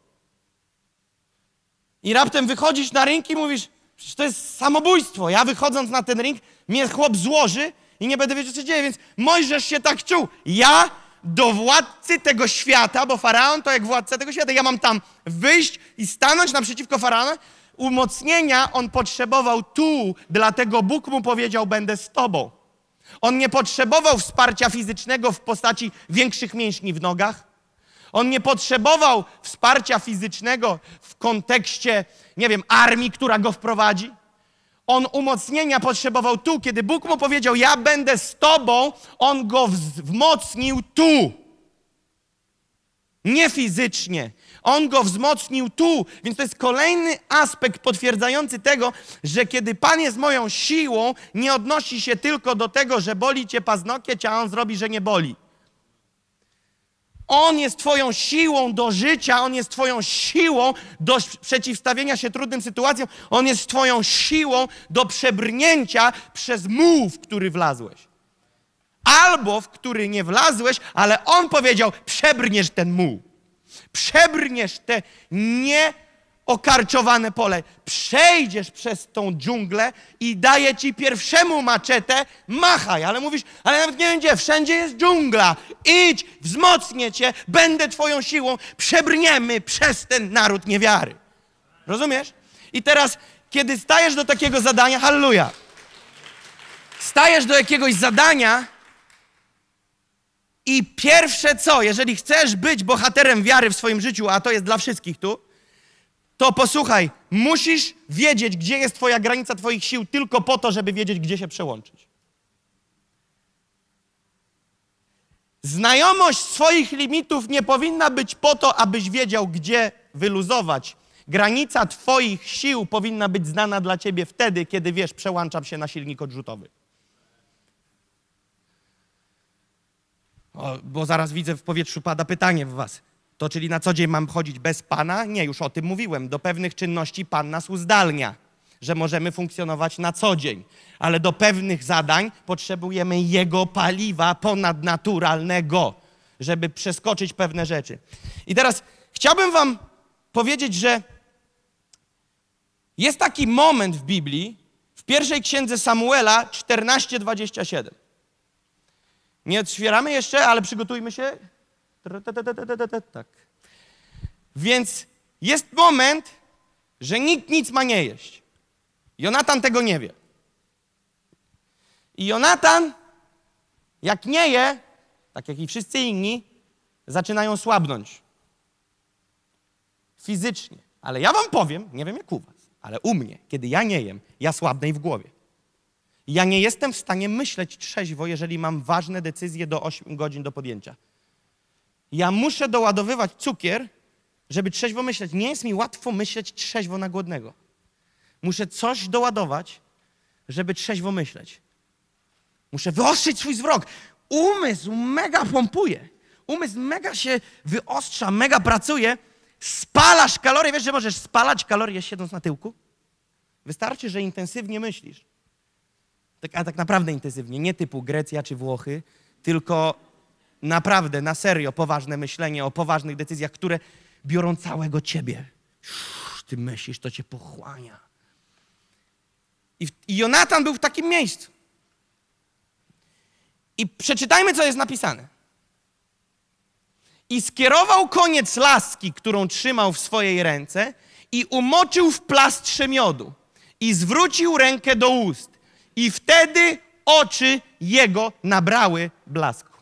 I raptem wychodzisz na ring i mówisz, przecież to jest samobójstwo. Ja wychodząc na ten ring, mnie chłop złoży i nie będę wiedział, co się dzieje, więc Mojżesz się tak czuł. Ja do władcy tego świata, bo Faraon to jak władca tego świata, ja mam tam wyjść i stanąć naprzeciwko Faraona. Umocnienia on potrzebował tu, dlatego Bóg mu powiedział, będę z tobą. On nie potrzebował wsparcia fizycznego w postaci większych mięśni w nogach. On nie potrzebował wsparcia fizycznego w kontekście, nie wiem, armii, która go wprowadzi. On umocnienia potrzebował tu, kiedy Bóg mu powiedział, ja będę z tobą, on go wzmocnił tu. Nie fizycznie. On go wzmocnił tu. Więc to jest kolejny aspekt potwierdzający tego, że kiedy Pan jest moją siłą, nie odnosi się tylko do tego, że boli cię paznokieć, a on zrobi, że nie boli. On jest twoją siłą do życia, On jest twoją siłą do przeciwstawienia się trudnym sytuacjom, On jest twoją siłą do przebrnięcia przez muł, w który wlazłeś. Albo w który nie wlazłeś, ale On powiedział, przebrniesz ten muł. Przebrniesz te nieokarczowane pole. Przejdziesz przez tą dżunglę i daje ci pierwszemu maczetę, machaj. Ale mówisz, ale nawet nie wiem gdzie, wszędzie jest dżungla. Idź, wzmocnię cię, będę twoją siłą. Przebrniemy przez ten naród niewiary. Rozumiesz? I teraz, kiedy stajesz do takiego zadania, halleluja, stajesz do jakiegoś zadania i pierwsze co, jeżeli chcesz być bohaterem wiary w swoim życiu, a to jest dla wszystkich tu, to posłuchaj, musisz wiedzieć, gdzie jest twoja granica twoich sił tylko po to, żeby wiedzieć, gdzie się przełączyć. Znajomość swoich limitów nie powinna być po to, abyś wiedział, gdzie wyluzować. Granica twoich sił powinna być znana dla ciebie wtedy, kiedy wiesz, przełączam się na silnik odrzutowy. O, bo zaraz widzę, w powietrzu pada pytanie w was. To czyli na co dzień mam chodzić bez Pana? Nie, już o tym mówiłem. Do pewnych czynności Pan nas uzdalnia, że możemy funkcjonować na co dzień. Ale do pewnych zadań potrzebujemy Jego paliwa ponadnaturalnego, żeby przeskoczyć pewne rzeczy. I teraz chciałbym wam powiedzieć, że jest taki moment w Biblii, w pierwszej księdze Samuela czternaście dwadzieścia siedem. Nie otwieramy jeszcze, ale przygotujmy się. Tak. Więc jest moment, że nikt nic ma nie jeść. Jonatan tego nie wie. I Jonatan, jak nie je, tak jak i wszyscy inni, zaczynają słabnąć. Fizycznie. Ale ja wam powiem, nie wiem jak u was, ale u mnie, kiedy ja nie jem, ja słabnę i w głowie. Ja nie jestem w stanie myśleć trzeźwo, jeżeli mam ważne decyzje do ośmiu godzin do podjęcia. Ja muszę doładowywać cukier, żeby trzeźwo myśleć. Nie jest mi łatwo myśleć trzeźwo na głodnego. Muszę coś doładować, żeby trzeźwo myśleć. Muszę wyostrzyć swój wzrok. Umysł mega pompuje. Umysł mega się wyostrza, mega pracuje. Spalasz kalorie. Wiesz, że możesz spalać kalorie siedząc na tyłku? Wystarczy, że intensywnie myślisz. Tak, a tak naprawdę intensywnie. Nie typu Grecja czy Włochy, tylko naprawdę, na serio, poważne myślenie o poważnych decyzjach, które biorą całego ciebie. Uff, ty myślisz, to cię pochłania. I, I Jonatan był w takim miejscu. I przeczytajmy, co jest napisane. I skierował koniec laski, którą trzymał w swojej ręce i umoczył w plastrze miodu i zwrócił rękę do ust. I wtedy oczy jego nabrały blasku.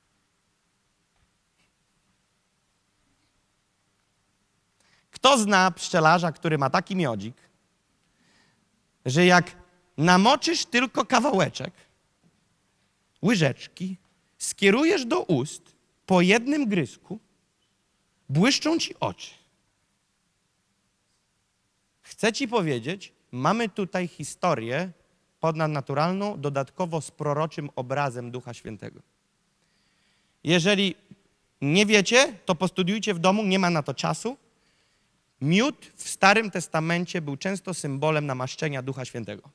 Kto zna pszczelarza, który ma taki miodzik, że jak namoczysz tylko kawałeczek, łyżeczki, skierujesz do ust po jednym gryzku, błyszczą ci oczy. Chcę ci powiedzieć, mamy tutaj historię ponadnaturalną, dodatkowo z proroczym obrazem Ducha Świętego. Jeżeli nie wiecie, to postudiujcie w domu, nie ma na to czasu. Miód w Starym Testamencie był często symbolem namaszczenia Ducha Świętego.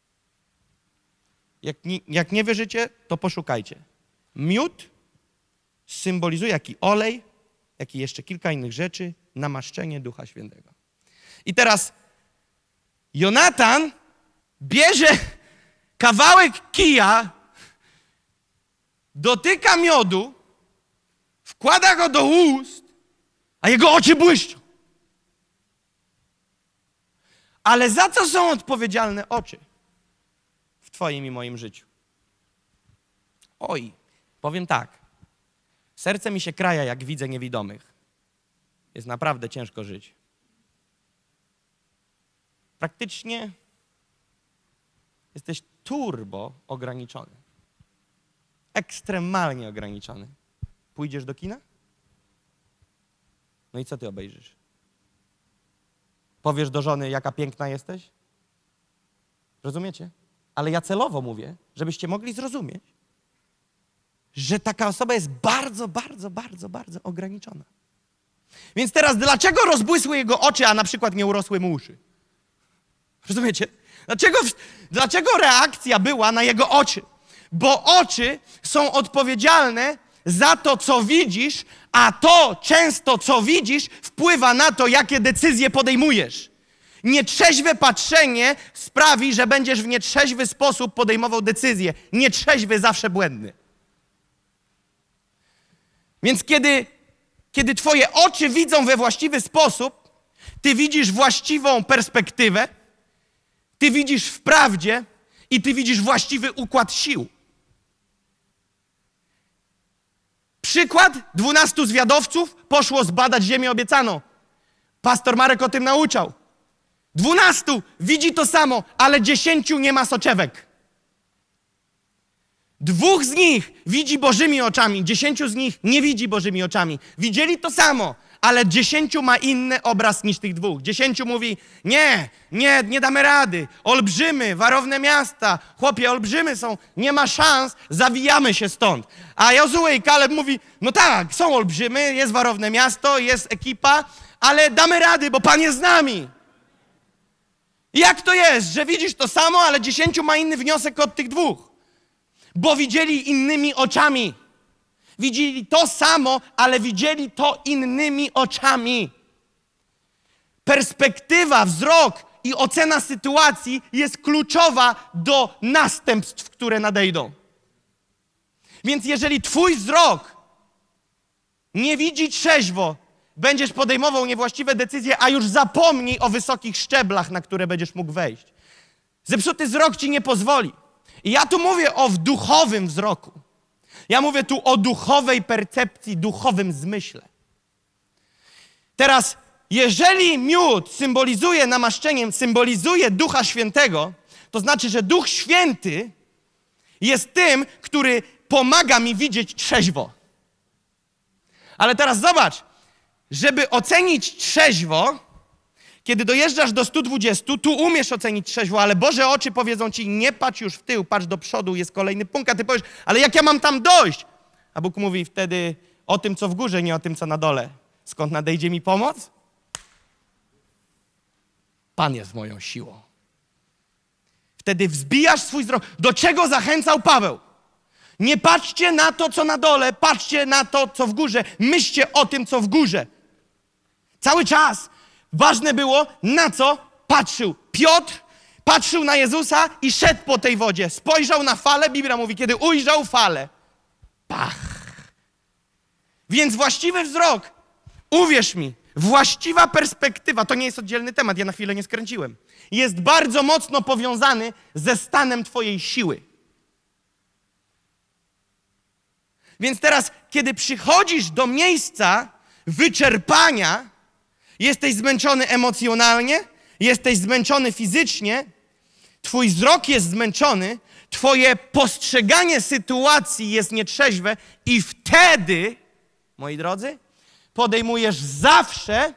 Jak nie, jak nie wierzycie, to poszukajcie. Miód symbolizuje, jak i olej, jak i jeszcze kilka innych rzeczy, namaszczenie Ducha Świętego. I teraz Jonatan bierze kawałek kija, dotyka miodu, wkłada go do ust, a jego oczy błyszczą. Ale za co są odpowiedzialne oczy w twoim i moim życiu? Oj, powiem tak. Serce mi się kraja, jak widzę niewidomych. Jest naprawdę ciężko żyć. Praktycznie jesteś turbo ograniczony. Ekstremalnie ograniczony. Pójdziesz do kina? No i co ty obejrzysz? Powiesz do żony, jaka piękna jesteś? Rozumiecie? Ale ja celowo mówię, żebyście mogli zrozumieć, że taka osoba jest bardzo, bardzo, bardzo, bardzo ograniczona. Więc teraz dlaczego rozbłysły jego oczy, a na przykład nie urosły mu uszy? Rozumiecie? Dlaczego, dlaczego reakcja była na jego oczy? Bo oczy są odpowiedzialne za to, co widzisz, a to często, co widzisz, wpływa na to, jakie decyzje podejmujesz. Nietrzeźwe patrzenie sprawi, że będziesz w nietrzeźwy sposób podejmował decyzje. Nietrzeźwy zawsze błędny. Więc kiedy, kiedy twoje oczy widzą we właściwy sposób, ty widzisz właściwą perspektywę, ty widzisz w prawdzie i ty widzisz właściwy układ sił. Przykład, dwunastu zwiadowców poszło zbadać ziemię obiecaną. Pastor Marek o tym nauczał. Dwunastu widzi to samo, ale dziesięciu nie ma soczewek. Dwóch z nich widzi Bożymi oczami, dziesięciu z nich nie widzi Bożymi oczami. Widzieli to samo, ale dziesięciu ma inny obraz niż tych dwóch. Dziesięciu mówi, nie, nie, nie damy rady. Olbrzymy, warowne miasta, chłopie, olbrzymy są, nie ma szans, zawijamy się stąd. A Jozue i Kaleb mówi, no tak, są olbrzymy, jest warowne miasto, jest ekipa, ale damy rady, bo Pan jest z nami. I jak to jest, że widzisz to samo, ale dziesięciu ma inny wniosek od tych dwóch? Bo widzieli innymi oczami. Widzieli to samo, ale widzieli to innymi oczami. Perspektywa, wzrok i ocena sytuacji jest kluczowa do następstw, które nadejdą. Więc jeżeli twój wzrok nie widzi trzeźwo, będziesz podejmował niewłaściwe decyzje, a już zapomnij o wysokich szczeblach, na które będziesz mógł wejść. Zepsuty wzrok ci nie pozwoli. I ja tu mówię o duchowym wzroku. Ja mówię tu o duchowej percepcji, duchowym zmyśle. Teraz, jeżeli miód symbolizuje namaszczeniem, symbolizuje Ducha Świętego, to znaczy, że Duch Święty jest tym, który pomaga mi widzieć trzeźwo. Ale teraz zobacz, żeby ocenić trzeźwo, kiedy dojeżdżasz do stu dwudziestu, tu umiesz ocenić trzeźwo, ale Boże oczy powiedzą ci, nie patrz już w tył, patrz do przodu, jest kolejny punkt, a ty powiesz, ale jak ja mam tam dojść? A Bóg mówi wtedy o tym, co w górze, nie o tym, co na dole. Skąd nadejdzie mi pomoc? Pan jest moją siłą. Wtedy wzbijasz swój wzrok. Do czego zachęcał Paweł? Nie patrzcie na to, co na dole, patrzcie na to, co w górze. Myślcie o tym, co w górze. Cały czas ważne było, na co patrzył. Piotr patrzył na Jezusa i szedł po tej wodzie. Spojrzał na falę, Biblia mówi, kiedy ujrzał falę. Pach. Więc właściwy wzrok, uwierz mi, właściwa perspektywa, to nie jest oddzielny temat, ja na chwilę nie skręciłem, jest bardzo mocno powiązany ze stanem twojej siły. Więc teraz, kiedy przychodzisz do miejsca wyczerpania, jesteś zmęczony emocjonalnie, jesteś zmęczony fizycznie, twój wzrok jest zmęczony, twoje postrzeganie sytuacji jest nietrzeźwe i wtedy, moi drodzy, podejmujesz zawsze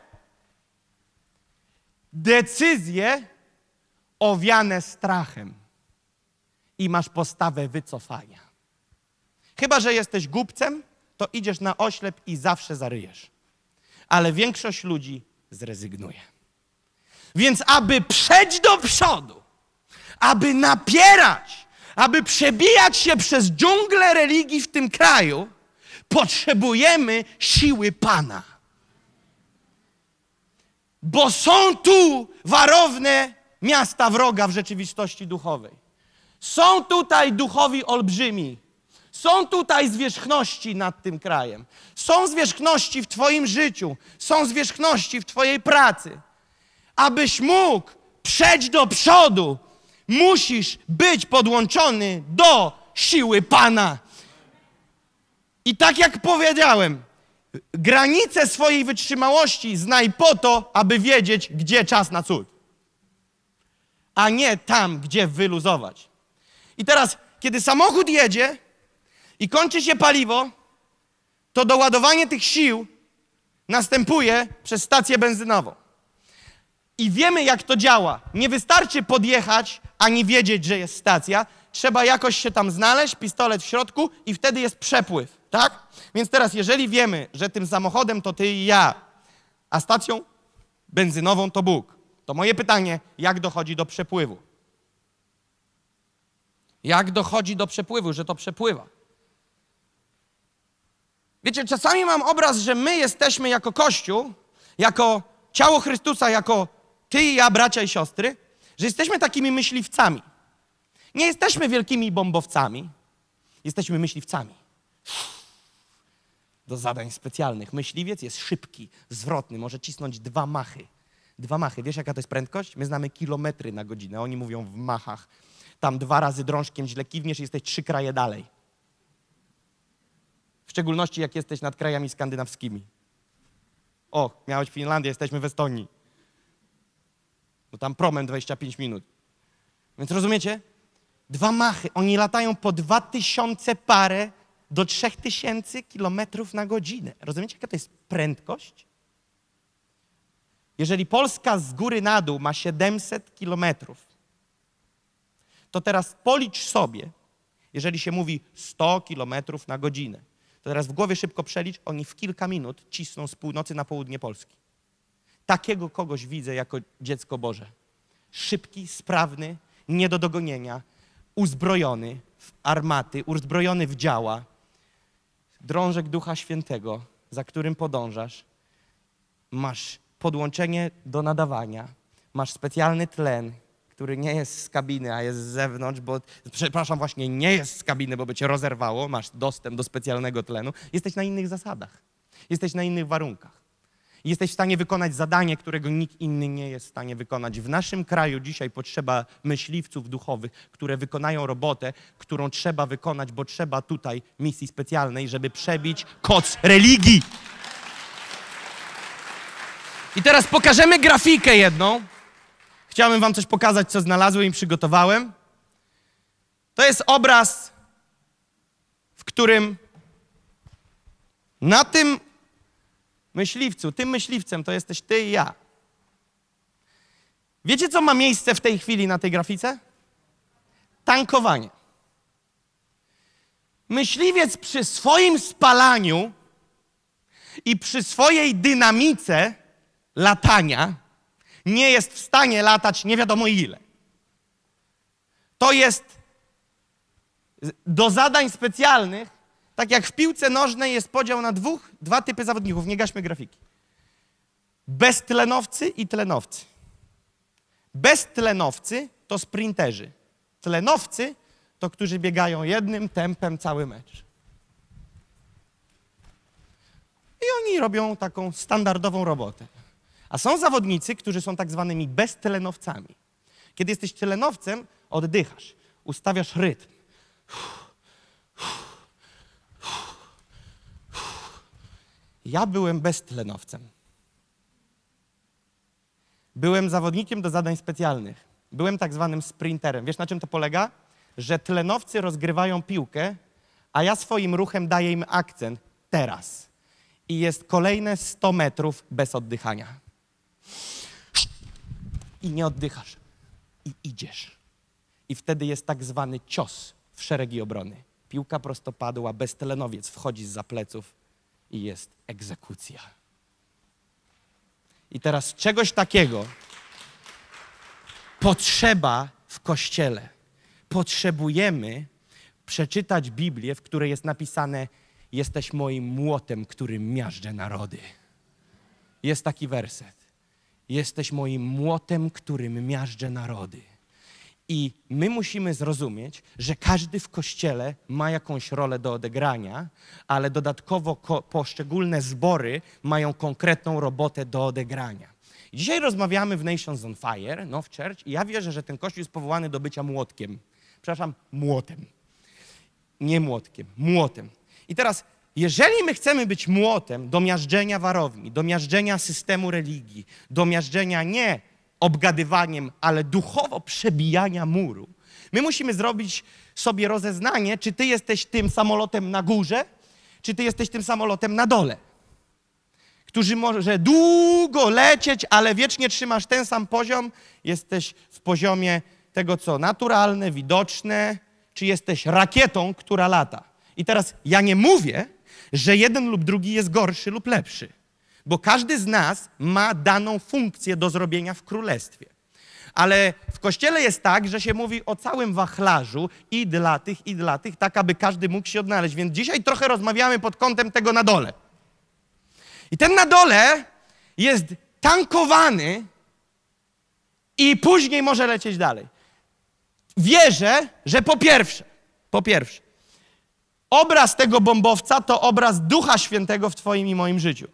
decyzje owiane strachem i masz postawę wycofania. Chyba że jesteś głupcem, to idziesz na oślep i zawsze zaryjesz. Ale większość ludzi zrezygnuje. Więc aby przejść do przodu, aby napierać, aby przebijać się przez dżunglę religii w tym kraju, potrzebujemy siły Pana. Bo są tu warowne miasta wroga w rzeczywistości duchowej. Są tutaj duchowi olbrzymi. Są tutaj zwierzchności nad tym krajem. Są zwierzchności w twoim życiu. Są zwierzchności w twojej pracy. Abyś mógł przejść do przodu, musisz być podłączony do siły Pana. I tak jak powiedziałem, granice swojej wytrzymałości znaj po to, aby wiedzieć, gdzie czas na cud. A nie tam, gdzie wyluzować. I teraz, kiedy samochód jedzie i kończy się paliwo, to doładowanie tych sił następuje przez stację benzynową. I wiemy, jak to działa. Nie wystarczy podjechać, ani wiedzieć, że jest stacja. trzeba jakoś się tam znaleźć, pistolet w środku i wtedy jest przepływ, tak? Więc teraz, jeżeli wiemy, że tym samochodem to ty i ja, a stacją benzynową to Bóg, to moje pytanie, jak dochodzi do przepływu? Jak dochodzi do przepływu, że to przepływa? Wiecie, czasami mam obraz, że my jesteśmy jako Kościół, jako ciało Chrystusa, jako ty i ja, bracia i siostry, że jesteśmy takimi myśliwcami. Nie jesteśmy wielkimi bombowcami, jesteśmy myśliwcami. Do zadań specjalnych. Myśliwiec jest szybki, zwrotny, może cisnąć dwa machy. Dwa machy. Wiesz, jaka to jest prędkość? My znamy kilometry na godzinę, oni mówią w machach. Tam dwa razy drążkiem źle kiwniesz i jesteś trzy kraje dalej. W szczególności, jak jesteś nad krajami skandynawskimi. O, miałeś Finlandię, jesteśmy w Estonii. No tam promem dwadzieścia pięć minut. Więc rozumiecie? Dwa machy. Oni latają po dwa tysiące parę do trzech tysięcy kilometrów na godzinę. Rozumiecie, jaka to jest prędkość? Jeżeli Polska z góry na dół ma siedemset kilometrów, to teraz policz sobie, jeżeli się mówi sto kilometrów na godzinę, to teraz w głowie szybko przelicz, oni w kilka minut cisną z północy na południe Polski. Takiego kogoś widzę jako dziecko Boże. Szybki, sprawny, nie do dogonienia, uzbrojony w armaty, uzbrojony w działa, drążek Ducha Świętego, za którym podążasz, masz podłączenie do nadawania, masz specjalny tlen, który nie jest z kabiny, a jest z zewnątrz, bo, przepraszam, właśnie nie jest z kabiny, bo by cię rozerwało, masz dostęp do specjalnego tlenu. Jesteś na innych zasadach, jesteś na innych warunkach. Jesteś w stanie wykonać zadanie, którego nikt inny nie jest w stanie wykonać. W naszym kraju dzisiaj potrzeba myśliwców duchowych, które wykonają robotę, którą trzeba wykonać, bo trzeba tutaj misji specjalnej, żeby przebić koc religii. I teraz pokażemy grafikę jedną. Chciałbym wam coś pokazać, co znalazłem i przygotowałem. To jest obraz, w którym na tym myśliwcu, tym myśliwcem to jesteś ty i ja. Wiecie, co ma miejsce w tej chwili na tej grafice? Tankowanie. Myśliwiec przy swoim spalaniu i przy swojej dynamice latania nie jest w stanie latać nie wiadomo ile. To jest do zadań specjalnych, tak jak w piłce nożnej jest podział na dwóch, dwa typy zawodników. Nie gaśmy grafiki. Beztlenowcy i tlenowcy. Beztlenowcy to sprinterzy. Tlenowcy to, którzy biegają jednym tempem cały mecz. I oni robią taką standardową robotę. A są zawodnicy, którzy są tak zwanymi beztlenowcami. Kiedy jesteś tlenowcem, oddychasz, ustawiasz rytm. Ja byłem beztlenowcem. Byłem zawodnikiem do zadań specjalnych. Byłem tak zwanym sprinterem. Wiesz, na czym to polega? Że tlenowcy rozgrywają piłkę, a ja swoim ruchem daję im akcent teraz. I jest kolejne sto metrów bez oddychania. I nie oddychasz. I idziesz. I wtedy jest tak zwany cios w szeregi obrony. Piłka prostopadła, beztlenowiec wchodzi zza pleców i jest egzekucja. I teraz czegoś takiego potrzeba w Kościele. Potrzebujemy przeczytać Biblię, w której jest napisane: jesteś moim młotem, którym miażdżę narody. Jest taki werset. Jesteś moim młotem, którym miażdżę narody. I my musimy zrozumieć, że każdy w Kościele ma jakąś rolę do odegrania, ale dodatkowo ko- poszczególne zbory mają konkretną robotę do odegrania. I dzisiaj rozmawiamy w Nations on Fire, Now Church, i ja wierzę, że ten Kościół jest powołany do bycia młotkiem. Przepraszam, młotem. Nie młotkiem, młotem. I teraz, jeżeli my chcemy być młotem do miażdżenia warowni, do miażdżenia systemu religii, do miażdżenia nie obgadywaniem, ale duchowo przebijania muru, my musimy zrobić sobie rozeznanie, czy ty jesteś tym samolotem na górze, czy ty jesteś tym samolotem na dole. Którzy może długo lecieć, ale wiecznie trzymasz ten sam poziom, jesteś w poziomie tego, co naturalne, widoczne czy jesteś rakietą, która lata. I teraz ja nie mówię, że jeden lub drugi jest gorszy lub lepszy, bo każdy z nas ma daną funkcję do zrobienia w królestwie. Ale w Kościele jest tak, że się mówi o całym wachlarzu i dla tych, i dla tych, tak aby każdy mógł się odnaleźć. Więc dzisiaj trochę rozmawiamy pod kątem tego na dole. I ten na dole jest tankowany i później może lecieć dalej. Wierzę, że po pierwsze, po pierwsze, obraz tego bombowca to obraz Ducha Świętego w twoim i moim życiu,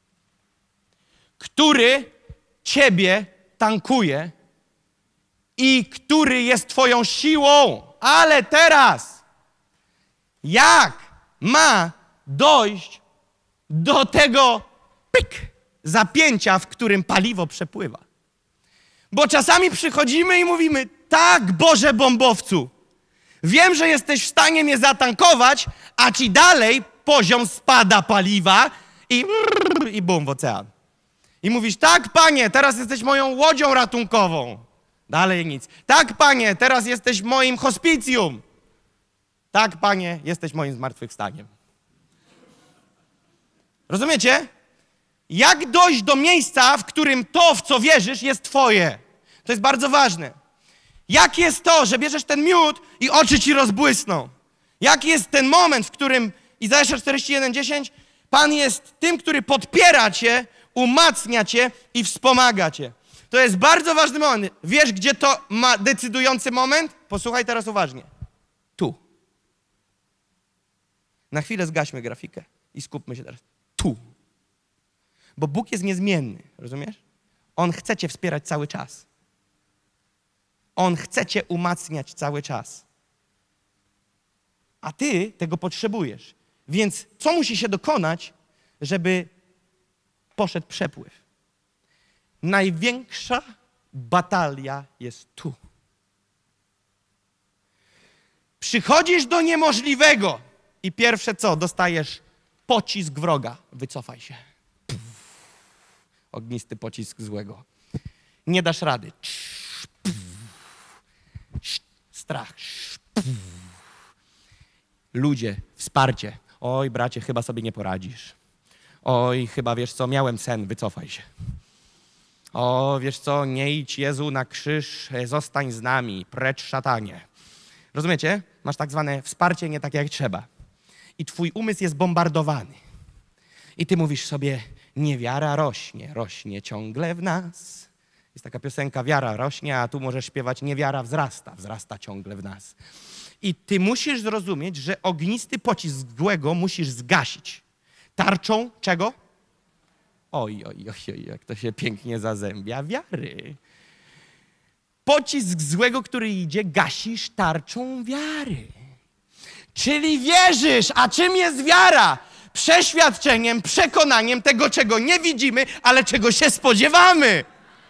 który ciebie tankuje i który jest twoją siłą. Ale teraz, jak ma dojść do tego pyk, zapięcia, w którym paliwo przepływa? Bo czasami przychodzimy i mówimy, tak, Boże bombowcu, wiem, że jesteś w stanie mnie zatankować, a ci dalej poziom spada paliwa i, i bum w ocean. I mówisz, tak, Panie, teraz jesteś moją łodzią ratunkową. Dalej nic. Tak, Panie, teraz jesteś moim hospicjum. Tak, Panie, jesteś moim zmartwychwstaniem. Rozumiecie? Jak dojść do miejsca, w którym to, w co wierzysz, jest twoje? To jest bardzo ważne. Jak jest to, że bierzesz ten miód i oczy ci rozbłysną? Jaki jest ten moment, w którym Izajasza czterdzieści jeden dziesięć, Pan jest tym, który podpiera cię, umacnia cię i wspomaga cię. To jest bardzo ważny moment. Wiesz, gdzie to ma decydujący moment? Posłuchaj teraz uważnie. Tu. Na chwilę zgaśmy grafikę i skupmy się teraz. Tu. Bo Bóg jest niezmienny, rozumiesz? On chce cię wspierać cały czas. On chce cię umacniać cały czas. A ty tego potrzebujesz. Więc co musi się dokonać, żeby poszedł przepływ? Największa batalia jest tu. Przychodzisz do niemożliwego i pierwsze co? Dostajesz pocisk wroga. Wycofaj się. Puf. Ognisty pocisk złego. Nie dasz rady. Puf. Strach. Puf. Ludzie, wsparcie. Oj, bracie, chyba sobie nie poradzisz. Oj, chyba wiesz co, miałem sen, wycofaj się. O, wiesz co, nie idź Jezu na krzyż, zostań z nami, precz szatanie. Rozumiecie? Masz tak zwane wsparcie nie tak jak trzeba. I twój umysł jest bombardowany. I ty mówisz sobie, niewiara rośnie, rośnie ciągle w nas. Jest taka piosenka, wiara rośnie, a tu możesz śpiewać, niewiara wzrasta, wzrasta ciągle w nas. I ty musisz zrozumieć, że ognisty pocisk złego musisz zgasić. Tarczą czego? Oj, oj, oj, oj, jak to się pięknie zazębia, wiary. Pocisk złego, który idzie, gasisz tarczą wiary. Czyli wierzysz. A czym jest wiara? Przeświadczeniem, przekonaniem tego, czego nie widzimy, ale czego się spodziewamy.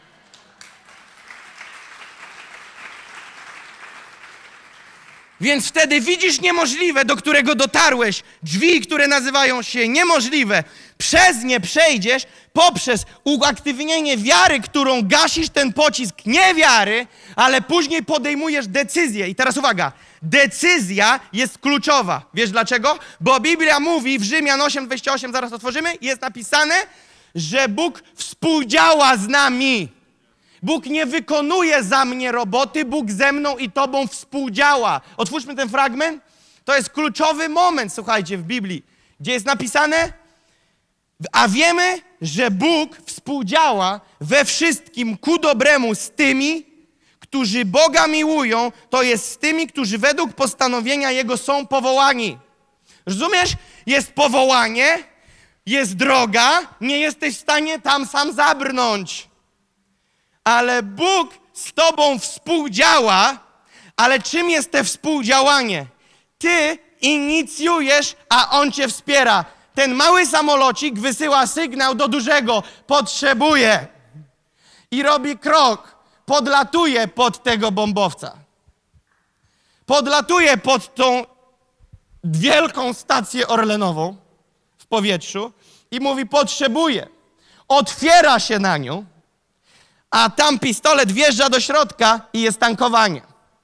Więc wtedy widzisz niemożliwe, do którego dotarłeś, drzwi, które nazywają się niemożliwe, przez nie przejdziesz poprzez uaktywnienie wiary, którą gasisz ten pocisk niewiary, ale później podejmujesz decyzję. I teraz uwaga, decyzja jest kluczowa. Wiesz dlaczego? Bo Biblia mówi w Rzymian osiem, dwadzieścia osiem, zaraz otworzymy, jest napisane, że Bóg współdziała z nami. Bóg nie wykonuje za mnie roboty, Bóg ze mną i tobą współdziała. Otwórzmy ten fragment. To jest kluczowy moment, słuchajcie, w Biblii, gdzie jest napisane, a wiemy, że Bóg współdziała we wszystkim ku dobremu z tymi, którzy Boga miłują, to jest z tymi, którzy według postanowienia Jego są powołani. Rozumiesz? Jest powołanie, jest droga, nie jesteś w stanie tam sam zabrnąć. Ale Bóg z tobą współdziała, ale czym jest to współdziałanie? Ty inicjujesz, a On cię wspiera. Ten mały samolocik wysyła sygnał do dużego, potrzebuje. I robi krok, podlatuje pod tego bombowca. Podlatuje pod tą wielką stację orlenową w powietrzu i mówi, potrzebuje. Otwiera się na nią, a tam pistolet wjeżdża do środka i jest tankowanie.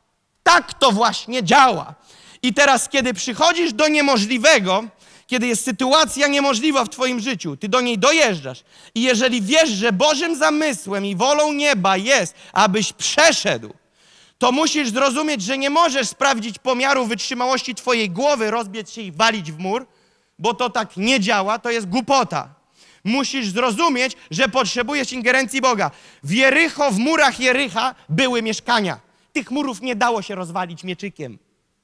tak to właśnie działa. I teraz, kiedy przychodzisz do niemożliwego, kiedy jest sytuacja niemożliwa w twoim życiu, ty do niej dojeżdżasz i jeżeli wiesz, że Bożym zamysłem i wolą nieba jest, abyś przeszedł, to musisz zrozumieć, że nie możesz sprawdzić pomiaru wytrzymałości twojej głowy, rozbiec się i walić w mur, bo to tak nie działa, to jest głupota. Musisz zrozumieć, że potrzebujesz ingerencji Boga. W Jericho, w murach Jericha były mieszkania. Tych murów nie dało się rozwalić mieczykiem.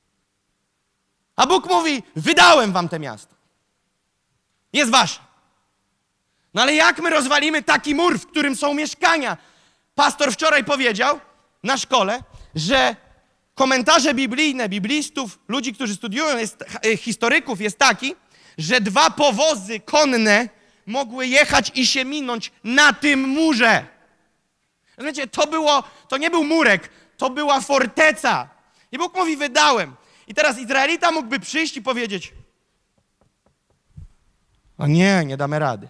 A Bóg mówi, wydałem wam te miasto. Jest wasze. No ale jak my rozwalimy taki mur, w którym są mieszkania? Pastor wczoraj powiedział na szkole, że komentarze biblijne, biblistów, ludzi, którzy studiują, jest, historyków, jest taki, że dwa powozy konne mogły jechać i się minąć na tym murze. Rozumiecie, to było, to nie był murek, to była forteca. I Bóg mówi, wydałem. I teraz Izraelita mógłby przyjść i powiedzieć, o nie, nie damy rady.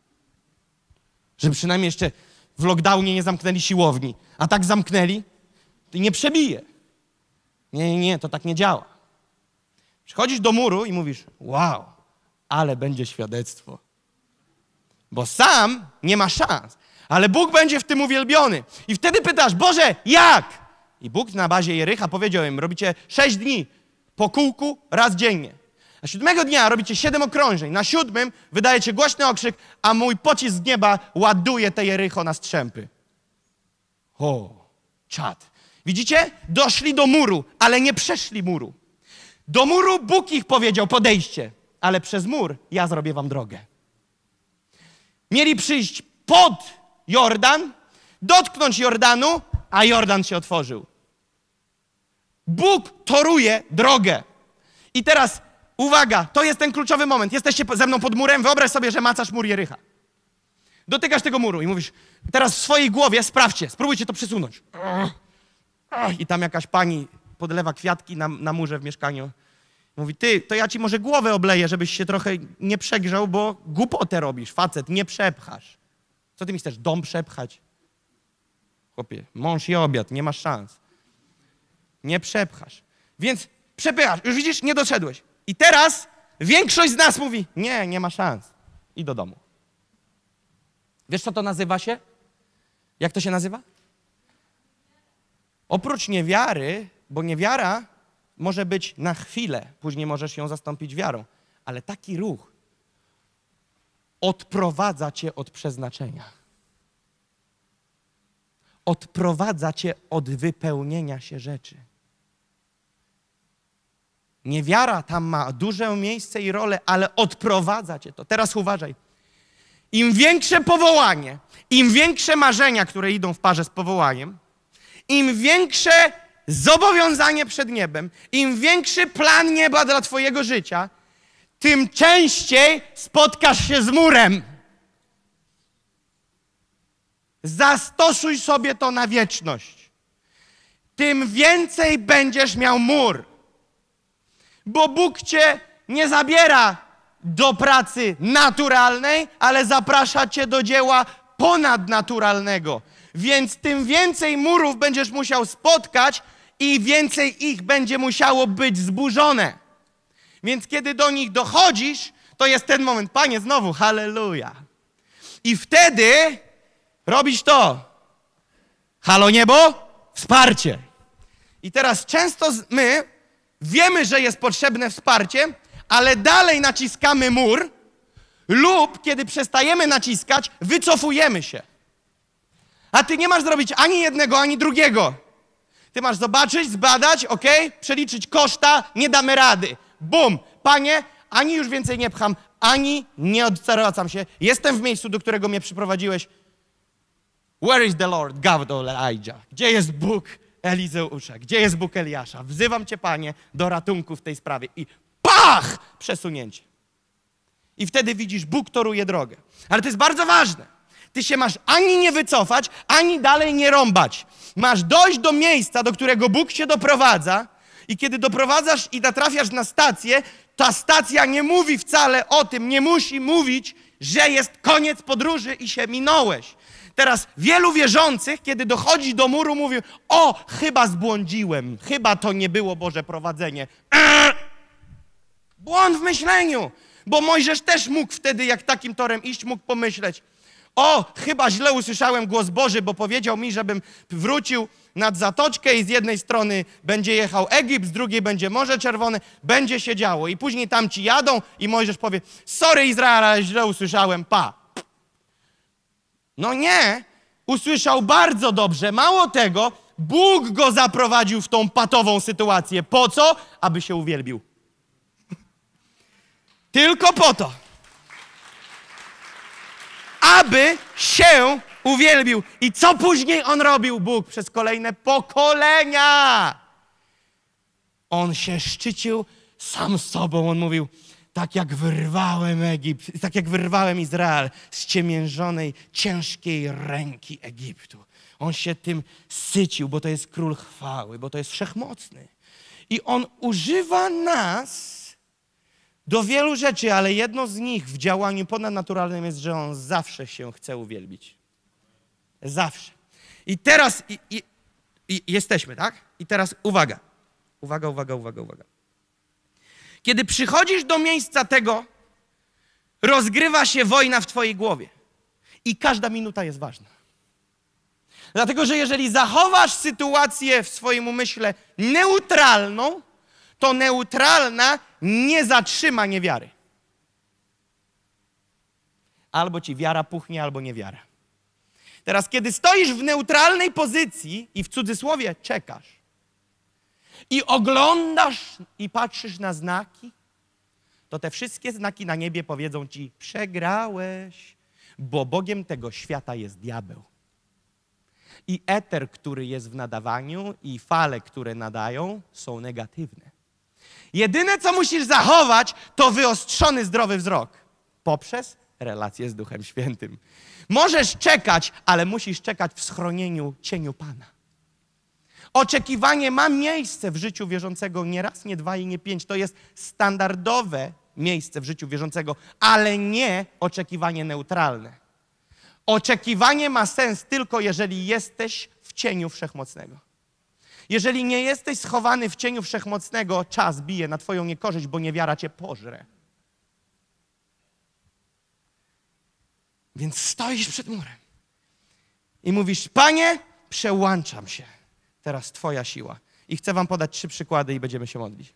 Że przynajmniej jeszcze w lockdownie nie zamknęli siłowni, a tak zamknęli, to nie przebije. Nie, nie, nie, to tak nie działa. Przychodzisz do muru i mówisz, wow, ale będzie świadectwo. Bo sam nie ma szans, ale Bóg będzie w tym uwielbiony. I wtedy pytasz, Boże, jak? I Bóg na bazie Jericha powiedział im, robicie sześć dni po kółku raz dziennie. Na siódmego dnia robicie siedem okrążeń. Na siódmym wydajecie głośny okrzyk, a mój pocisk z nieba ładuje te Jericho na strzępy. O, czad. Widzicie? Doszli do muru, ale nie przeszli muru. Do muru Bóg ich powiedział, podejście, ale przez mur ja zrobię wam drogę. Mieli przyjść pod Jordan, dotknąć Jordanu, a Jordan się otworzył. Bóg toruje drogę. I teraz, uwaga, to jest ten kluczowy moment. Jesteście ze mną pod murem, wyobraź sobie, że macasz mur Jericha. Dotykasz tego muru i mówisz, teraz w swojej głowie sprawdźcie, spróbujcie to przesunąć. I tam jakaś pani podlewa kwiatki na, na murze w mieszkaniu. Mówi, ty, to ja ci może głowę obleję, żebyś się trochę nie przegrzał, bo głupotę robisz, facet, nie przepchasz. Co ty mi chcesz, dom przepchać? Chłopie, mąż i obiad, nie masz szans. Nie przepchasz. Więc przepychasz, już widzisz, nie doszedłeś. I teraz większość z nas mówi, nie, nie ma szans. I do domu. Wiesz, co to nazywa się? Jak to się nazywa? Oprócz niewiary, bo niewiara może być na chwilę, później możesz ją zastąpić wiarą, ale taki ruch odprowadza cię od przeznaczenia. Odprowadza cię od wypełnienia się rzeczy. Niewiara tam ma duże miejsce i rolę, ale odprowadza cię to. Teraz uważaj. Im większe powołanie, im większe marzenia, które idą w parze z powołaniem, im większe zobowiązanie przed niebem, im większy plan nieba dla twojego życia, tym częściej spotkasz się z murem. Zastosuj sobie to na wieczność. Tym więcej będziesz miał mur. Bo Bóg cię nie zabiera do pracy naturalnej, ale zaprasza cię do dzieła ponadnaturalnego. Więc tym więcej murów będziesz musiał spotkać i więcej ich będzie musiało być zburzone. Więc kiedy do nich dochodzisz, to jest ten moment, Panie, znowu, halleluja. I wtedy robisz to. Halo niebo, wsparcie. I teraz często my wiemy, że jest potrzebne wsparcie, ale dalej naciskamy mur lub kiedy przestajemy naciskać, wycofujemy się. A ty nie masz zrobić ani jednego, ani drugiego. Ty masz zobaczyć, zbadać, ok? Przeliczyć koszta, nie damy rady. Bum! Panie, ani już więcej nie pcham, ani nie odwracam się. Jestem w miejscu, do którego mnie przyprowadziłeś. Where is the Lord God of Elijah? Gdzie jest Bóg Elizeusza? Gdzie jest Bóg Eliasza? Wzywam Cię, Panie, do ratunku w tej sprawie. I pach! Przesunięcie. I wtedy widzisz, Bóg toruje drogę. Ale to jest bardzo ważne. Ty się masz ani nie wycofać, ani dalej nie rąbać. Masz dojść do miejsca, do którego Bóg cię doprowadza i kiedy doprowadzasz i natrafiasz na stację, ta stacja nie mówi wcale o tym, nie musi mówić, że jest koniec podróży i się minąłeś. Teraz wielu wierzących, kiedy dochodzi do muru, mówi: o, chyba zbłądziłem, chyba to nie było Boże prowadzenie. Eee! Błąd w myśleniu, bo Mojżesz też mógł wtedy, jak takim torem iść, mógł pomyśleć: o, chyba źle usłyszałem głos Boży, bo powiedział mi, żebym wrócił nad zatoczkę i z jednej strony będzie jechał Egipt, z drugiej będzie Morze Czerwone, będzie się działo. I później tamci jadą i Mojżesz powie: sorry Izrael, ale źle usłyszałem, pa. No nie, usłyszał bardzo dobrze. Mało tego, Bóg go zaprowadził w tą patową sytuację. Po co? Aby się uwielbił. Tylko po to. Aby się uwielbił. I co później on robił, Bóg, przez kolejne pokolenia? On się szczycił sam sobą. On mówił: tak jak wyrwałem Egipt, tak jak wyrwałem Izrael z ciemiężonej, ciężkiej ręki Egiptu. On się tym sycił, bo to jest król chwały, bo to jest wszechmocny. I on używa nas do wielu rzeczy, ale jedno z nich w działaniu ponadnaturalnym jest, że on zawsze się chce uwielbić. Zawsze. I teraz i, i, i jesteśmy, tak? I teraz uwaga. Uwaga, uwaga, uwaga, uwaga. Kiedy przychodzisz do miejsca tego, rozgrywa się wojna w twojej głowie. I każda minuta jest ważna. Dlatego, że jeżeli zachowasz sytuację w swoim umyśle neutralną, to neutralna nie zatrzyma niewiary. Albo ci wiara puchnie, albo niewiara. Teraz, kiedy stoisz w neutralnej pozycji i w cudzysłowie czekasz i oglądasz i patrzysz na znaki, to te wszystkie znaki na niebie powiedzą ci: przegrałeś, bo Bogiem tego świata jest diabeł. I eter, który jest w nadawaniu, i fale, które nadają, są negatywne. Jedyne, co musisz zachować, to wyostrzony, zdrowy wzrok poprzez relację z Duchem Świętym. Możesz czekać, ale musisz czekać w schronieniu cieniu Pana. Oczekiwanie ma miejsce w życiu wierzącego nie raz, nie dwa i nie pięć. To jest standardowe miejsce w życiu wierzącego, ale nie oczekiwanie neutralne. Oczekiwanie ma sens tylko, jeżeli jesteś w cieniu Wszechmocnego. Jeżeli nie jesteś schowany w cieniu Wszechmocnego, czas bije na twoją niekorzyść, bo niewiara cię pożre. Więc stoisz przed murem i mówisz: Panie, przełączam się. Teraz twoja siła. I chcę wam podać trzy przykłady i będziemy się modlić.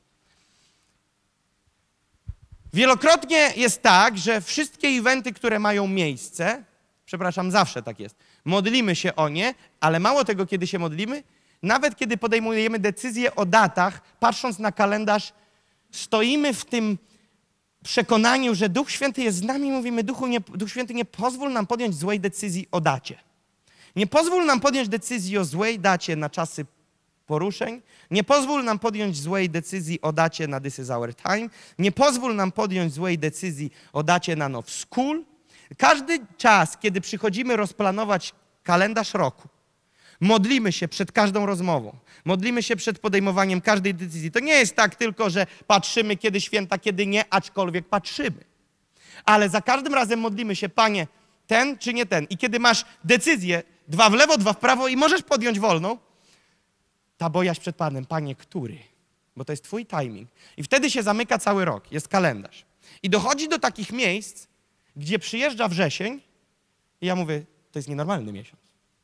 Wielokrotnie jest tak, że wszystkie eventy, które mają miejsce, przepraszam, zawsze tak jest, modlimy się o nie, ale mało tego, kiedy się modlimy, nawet kiedy podejmujemy decyzje o datach, patrząc na kalendarz, stoimy w tym przekonaniu, że Duch Święty jest z nami i mówimy: Duchu, nie, Duch Święty, nie pozwól nam podjąć złej decyzji o dacie. Nie pozwól nam podjąć decyzji o złej dacie na czasy poruszeń. Nie pozwól nam podjąć złej decyzji o dacie na This is our time. Nie pozwól nam podjąć złej decyzji o dacie na Now School. Każdy czas, kiedy przychodzimy rozplanować kalendarz roku, modlimy się przed każdą rozmową. Modlimy się przed podejmowaniem każdej decyzji. To nie jest tak tylko, że patrzymy, kiedy święta, kiedy nie, aczkolwiek patrzymy. Ale za każdym razem modlimy się: Panie, ten czy nie ten. I kiedy masz decyzję, dwa w lewo, dwa w prawo i możesz podjąć wolną, ta bojaźń przed Panem: Panie, który? Bo to jest twój timing. I wtedy się zamyka cały rok, jest kalendarz. I dochodzi do takich miejsc, gdzie przyjeżdża wrzesień i ja mówię: to jest nienormalny miesiąc.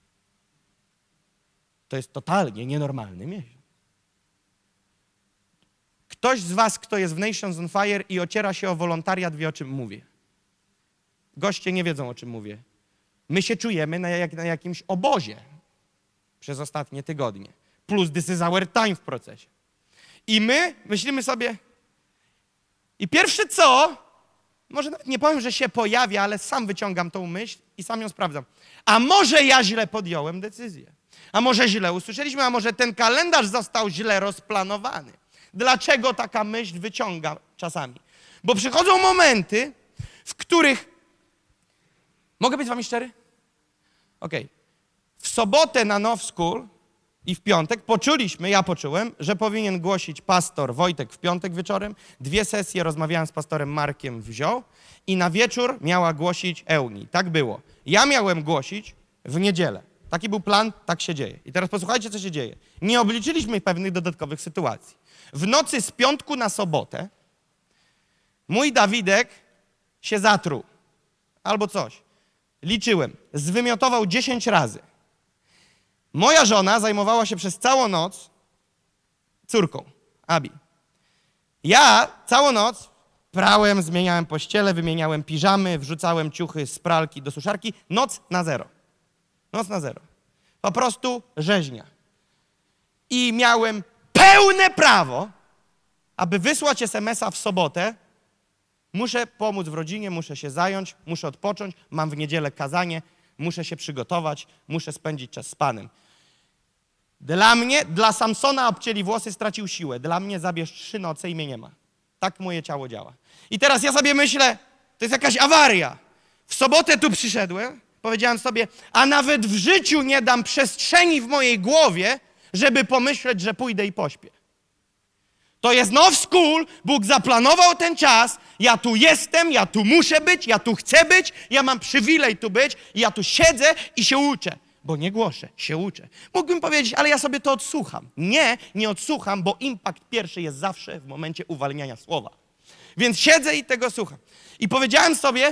To jest totalnie nienormalny miesiąc. Ktoś z was, kto jest w Nations on Fire i ociera się o wolontariat, wie, o czym mówię. Goście nie wiedzą, o czym mówię. My się czujemy na, jak, na jakimś obozie przez ostatnie tygodnie. Plus this is our time w procesie. I my myślimy sobie, i pierwsze co, może nawet nie powiem, że się pojawia, ale sam wyciągam tą myśl i sam ją sprawdzam. A może ja źle podjąłem decyzję? A może źle usłyszeliśmy? A może ten kalendarz został źle rozplanowany? Dlaczego taka myśl wyciąga czasami? Bo przychodzą momenty, w których... Mogę być z wami szczery? Okej. Okay. W sobotę na Now School i w piątek poczuliśmy, ja poczułem, że powinien głosić pastor Wojtek w piątek wieczorem. Dwie sesje rozmawiałem z pastorem Markiem wziął i na wieczór miała głosić Euni. Tak było. Ja miałem głosić w niedzielę. Taki był plan, tak się dzieje. I teraz posłuchajcie, co się dzieje. Nie obliczyliśmy pewnych dodatkowych sytuacji. W nocy z piątku na sobotę mój Dawidek się zatruł. Albo coś. Liczyłem. Zwymiotował dziesięć razy. Moja żona zajmowała się przez całą noc córką, Abi. Ja całą noc prałem, zmieniałem pościele, wymieniałem piżamy, wrzucałem ciuchy z pralki do suszarki. Noc na zero. Noc na zero. Po prostu rzeźnia. I miałem pełne prawo, aby wysłać es em es a w sobotę. Muszę pomóc w rodzinie, muszę się zająć, muszę odpocząć, mam w niedzielę kazanie, muszę się przygotować, muszę spędzić czas z Panem. Dla mnie, dla Samsona obcięli włosy, stracił siłę. Dla mnie zabierz trzy noce i mnie nie ma. Tak moje ciało działa. I teraz ja sobie myślę, to jest jakaś awaria. W sobotę tu przyszedłem, powiedziałem sobie, a nawet w życiu nie dam przestrzeni w mojej głowie, żeby pomyśleć, że pójdę i pośpię. To jest now school, Bóg zaplanował ten czas, ja tu jestem, ja tu muszę być, ja tu chcę być, ja mam przywilej tu być, ja tu siedzę i się uczę. Bo nie głoszę, się uczę. Mógłbym powiedzieć, ale ja sobie to odsłucham. Nie, nie odsłucham, bo impact pierwszy jest zawsze w momencie uwalniania słowa. Więc siedzę i tego słucham. I powiedziałem sobie,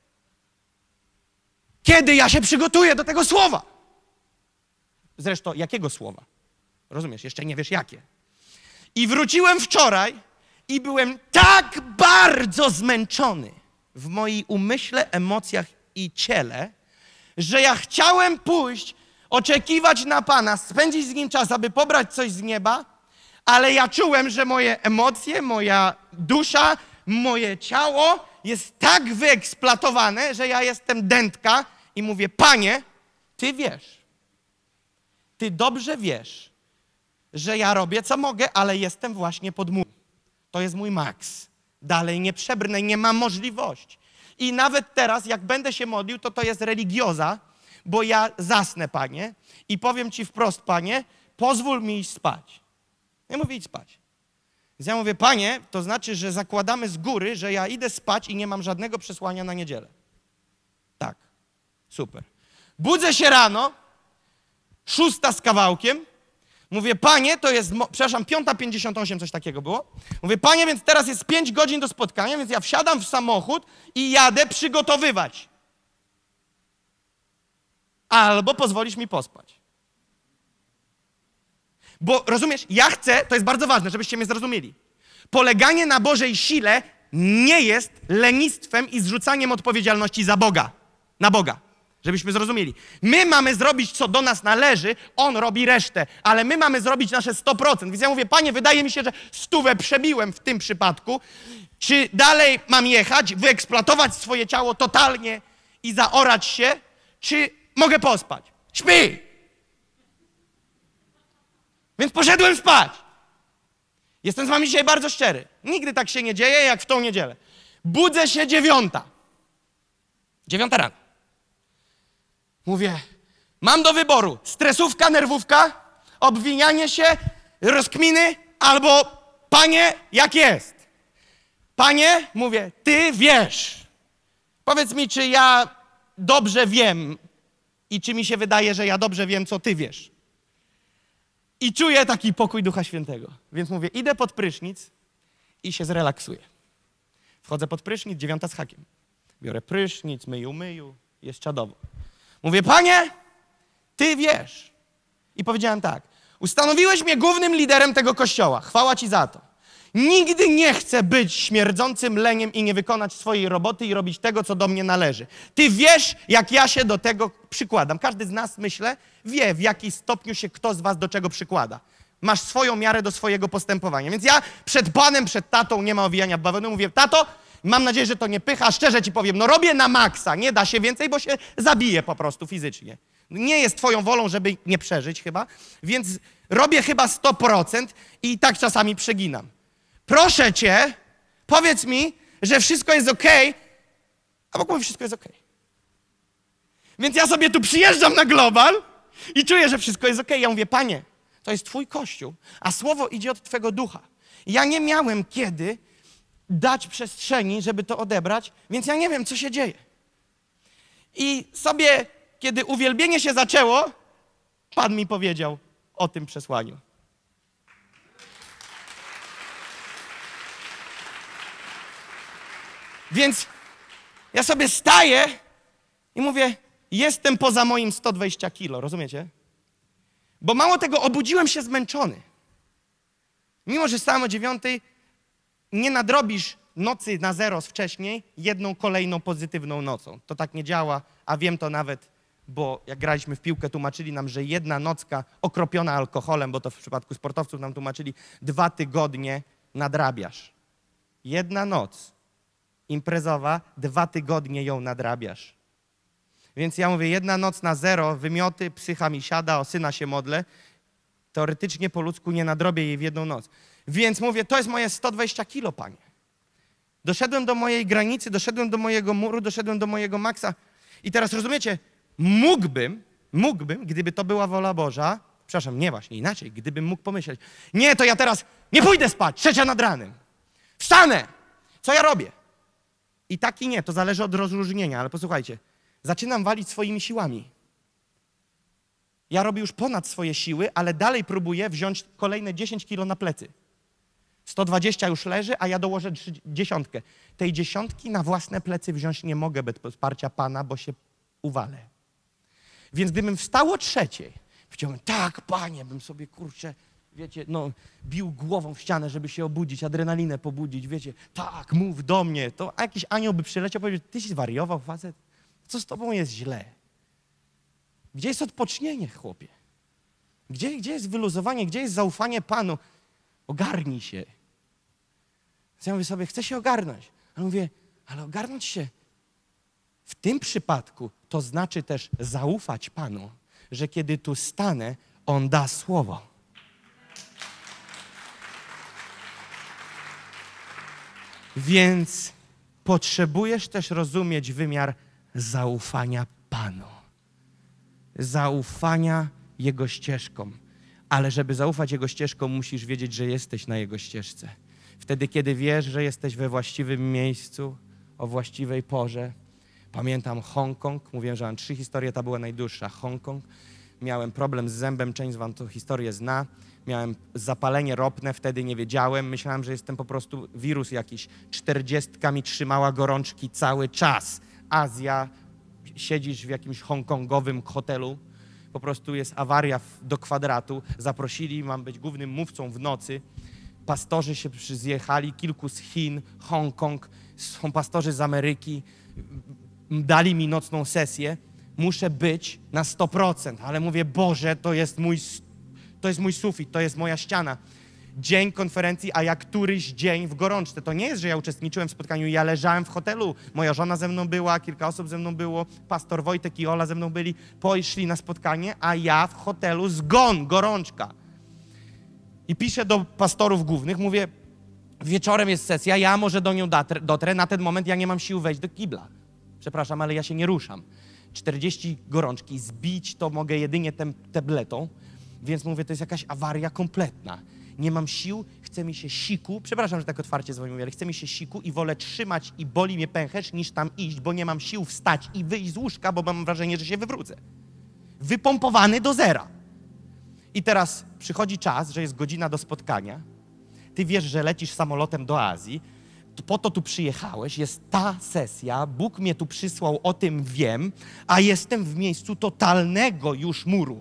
kiedy ja się przygotuję do tego słowa. Zresztą, jakiego słowa? Rozumiesz, jeszcze nie wiesz jakie. I wróciłem wczoraj i byłem tak bardzo zmęczony w moim umyśle, emocjach i ciele, że ja chciałem pójść, oczekiwać na Pana, spędzić z Nim czas, aby pobrać coś z nieba, ale ja czułem, że moje emocje, moja dusza, moje ciało jest tak wyeksploatowane, że ja jestem dętka i mówię, Panie, Ty wiesz, Ty dobrze wiesz, że ja robię co mogę, ale jestem właśnie pod murem. To jest mój maks. Dalej nie przebrnę, nie mam możliwości. I nawet teraz, jak będę się modlił, to to jest religioza, bo ja zasnę, Panie, i powiem Ci wprost, Panie, pozwól mi iść spać. Ja mówię, idź spać. Więc ja mówię, Panie, to znaczy, że zakładamy z góry, że ja idę spać i nie mam żadnego przesłania na niedzielę. Tak. Super. Budzę się rano, szósta z kawałkiem, mówię, Panie, to jest, przepraszam, piąta pięćdziesiąt osiem, coś takiego było. Mówię, Panie, więc teraz jest pięć godzin do spotkania, więc ja wsiadam w samochód i jadę przygotowywać. Albo pozwolisz mi pospać. Bo, rozumiesz, ja chcę, to jest bardzo ważne, żebyście mnie zrozumieli. Poleganie na Bożej sile nie jest lenistwem i zrzucaniem odpowiedzialności za Boga, na Boga. Żebyśmy zrozumieli. My mamy zrobić, co do nas należy, On robi resztę, ale my mamy zrobić nasze sto procent. Więc ja mówię, Panie, wydaje mi się, że stówę przebiłem w tym przypadku. Czy dalej mam jechać, wyeksploatować swoje ciało totalnie i zaorać się, czy mogę pospać? Śpi! Więc poszedłem spać. Jestem z wami dzisiaj bardzo szczery. Nigdy tak się nie dzieje, jak w tą niedzielę. Budzę się dziewiąta. Dziewiąta rano. Mówię, mam do wyboru stresówka, nerwówka, obwinianie się, rozkminy, albo Panie, jak jest? Panie, mówię, Ty wiesz. Powiedz mi, czy ja dobrze wiem i czy mi się wydaje, że ja dobrze wiem, co Ty wiesz. I czuję taki pokój Ducha Świętego. Więc mówię, idę pod prysznic i się zrelaksuję. Wchodzę pod prysznic, dziewiąta z hakiem. Biorę prysznic, myju, myju, jest czadowo. Mówię, Panie, Ty wiesz. I powiedziałem tak, ustanowiłeś mnie głównym liderem tego kościoła. Chwała Ci za to. Nigdy nie chcę być śmierdzącym leniem i nie wykonać swojej roboty i robić tego, co do mnie należy. Ty wiesz, jak ja się do tego przykładam. Każdy z nas, myślę, wie, w jaki stopniu się kto z was do czego przykłada. Masz swoją miarę do swojego postępowania. Więc ja przed Panem, przed tatą, nie ma owijania w bawełnę, mówię, tato, mam nadzieję, że to nie pycha, szczerze ci powiem, no robię na maksa, nie da się więcej, bo się zabiję po prostu fizycznie. Nie jest twoją wolą, żeby nie przeżyć chyba, więc robię chyba sto procent i tak czasami przeginam. Proszę cię, powiedz mi, że wszystko jest okej, a Bóg mówi, wszystko jest okej. Więc ja sobie tu przyjeżdżam na global i czuję, że wszystko jest okej. Ja mówię, Panie, to jest Twój Kościół, a słowo idzie od Twego ducha. Ja nie miałem kiedy dać przestrzeni, żeby to odebrać, więc ja nie wiem, co się dzieje. I sobie kiedy uwielbienie się zaczęło, Pan mi powiedział o tym przesłaniu. Więc ja sobie staję i mówię, jestem poza moim sto dwadzieścia kilo, rozumiecie? Bo mało tego, obudziłem się zmęczony. Mimo że stałem o dziewiątej, nie nadrobisz nocy na zero z wcześniej jedną kolejną pozytywną nocą. To tak nie działa, a wiem to nawet, bo jak graliśmy w piłkę, tłumaczyli nam, że jedna nocka okropiona alkoholem, bo to w przypadku sportowców nam tłumaczyli, dwa tygodnie nadrabiasz. Jedna noc imprezowa, dwa tygodnie ją nadrabiasz. Więc ja mówię, jedna noc na zero, wymioty, psycha mi siada, o syna się modlę. Teoretycznie po ludzku nie nadrobię jej w jedną noc. Więc mówię, to jest moje sto dwadzieścia kilo, Panie. Doszedłem do mojej granicy, doszedłem do mojego muru, doszedłem do mojego maksa. I teraz rozumiecie, mógłbym, mógłbym, gdyby to była wola Boża, przepraszam, nie właśnie, inaczej, gdybym mógł pomyśleć, nie, to ja teraz nie pójdę spać, trzecia nad ranem. Wstanę! Co ja robię? I tak i nie, to zależy od rozróżnienia, ale posłuchajcie, zaczynam walić swoimi siłami. Ja robię już ponad swoje siły, ale dalej próbuję wziąć kolejne dziesięć kilo na plecy. sto dwadzieścia już leży, a ja dołożę dziesiątkę. Tej dziesiątki na własne plecy wziąć nie mogę bez wsparcia Pana, bo się uwalę. Więc gdybym wstał o trzeciej, powiedziałbym, tak, Panie, bym sobie, kurczę, wiecie, no, bił głową w ścianę, żeby się obudzić, adrenalinę pobudzić, wiecie, tak, mów do mnie, to a jakiś anioł by przyleciał i powiedział, ty się zwariował, facet? Co z tobą jest źle? Gdzie jest odpocznienie, chłopie? Gdzie, gdzie jest wyluzowanie? Gdzie jest zaufanie Panu? Ogarnij się. Więc ja mówię sobie, chcę się ogarnąć. A mówię, ale ogarnąć się w tym przypadku to znaczy też zaufać Panu, że kiedy tu stanę, On da słowo. Więc potrzebujesz też rozumieć wymiar zaufania Panu. Zaufania Jego ścieżkom. Ale żeby zaufać Jego ścieżkom, musisz wiedzieć, że jesteś na Jego ścieżce. Wtedy, kiedy wiesz, że jesteś we właściwym miejscu, o właściwej porze. Pamiętam Hongkong, mówiłem, że mam trzy historie, ta była najdłuższa. Hongkong. Miałem problem z zębem, część z wam tę historię zna. Miałem zapalenie ropne, wtedy nie wiedziałem. Myślałem, że jestem po prostu wirus jakiś. Czterdziestka mi trzymała gorączki cały czas. Azja, siedzisz w jakimś hongkongowym hotelu, po prostu jest awaria do kwadratu. Zaprosili, mam być głównym mówcą w nocy. Pastorzy się zjechali, kilku z Chin, Hongkong, są pastorzy z Ameryki. Dali mi nocną sesję. Muszę być na sto procent, ale mówię, Boże, to jest mój, to jest mój sufit, to jest moja ściana. Dzień konferencji, a jak któryś dzień w gorączce. To nie jest, że ja uczestniczyłem w spotkaniu, ja leżałem w hotelu. Moja żona ze mną była, kilka osób ze mną było, pastor Wojtek i Ola ze mną byli, poszli na spotkanie, a ja w hotelu zgon, gorączka. I piszę do pastorów głównych, mówię, wieczorem jest sesja, ja może do nią dotrę, dotrę, na ten moment ja nie mam sił wejść do kibla. Przepraszam, ale ja się nie ruszam. czterdzieści gorączki, zbić to mogę jedynie tem, tabletą, więc mówię, to jest jakaś awaria kompletna. Nie mam sił, chce mi się siku, przepraszam, że tak otwarcie z wami mówię, ale chce mi się siku i wolę trzymać i boli mnie pęcherz, niż tam iść, bo nie mam sił wstać i wyjść z łóżka, bo mam wrażenie, że się wywrócę. Wypompowany do zera. I teraz przychodzi czas, że jest godzina do spotkania, ty wiesz, że lecisz samolotem do Azji, po to tu przyjechałeś, jest ta sesja, Bóg mnie tu przysłał, o tym wiem, a jestem w miejscu totalnego już muru.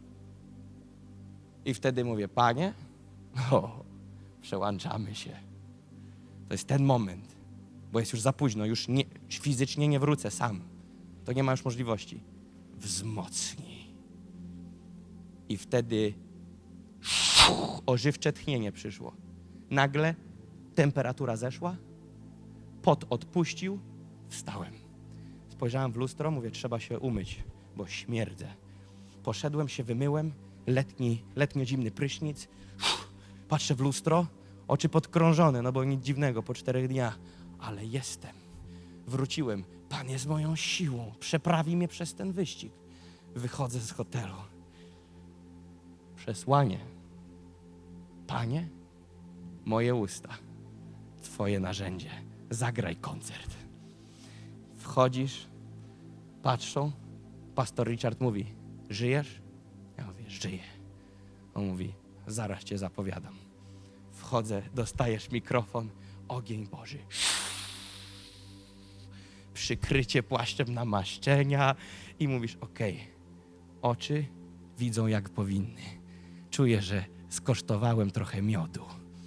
I wtedy mówię, Panie, o, przełączamy się. To jest ten moment, bo jest już za późno, już nie, fizycznie nie wrócę sam. To nie ma już możliwości. Wzmocnij. I wtedy szuch, ożywcze tchnienie przyszło. Nagle temperatura zeszła, pot odpuścił, wstałem. Spojrzałem w lustro, mówię, trzeba się umyć, bo śmierdzę. Poszedłem, się wymyłem, letni, letnio-zimny prysznic, patrzę w lustro, oczy podkrążone, no bo nic dziwnego po czterech dniach, ale jestem. Wróciłem, Pan jest moją siłą, przeprawi mnie przez ten wyścig. Wychodzę z hotelu. Przesłanie. Panie, moje usta, Twoje narzędzie, zagraj koncert. Wchodzisz, patrzą, pastor Richard mówi, żyjesz? Ja mówię, żyję. On mówi, zaraz cię zapowiadam. Wchodzę, dostajesz mikrofon, ogień Boży. Przykrycie płaszczem namaszczenia i mówisz, okej, okay, oczy widzą jak powinny. Czuję, że skosztowałem trochę miodu.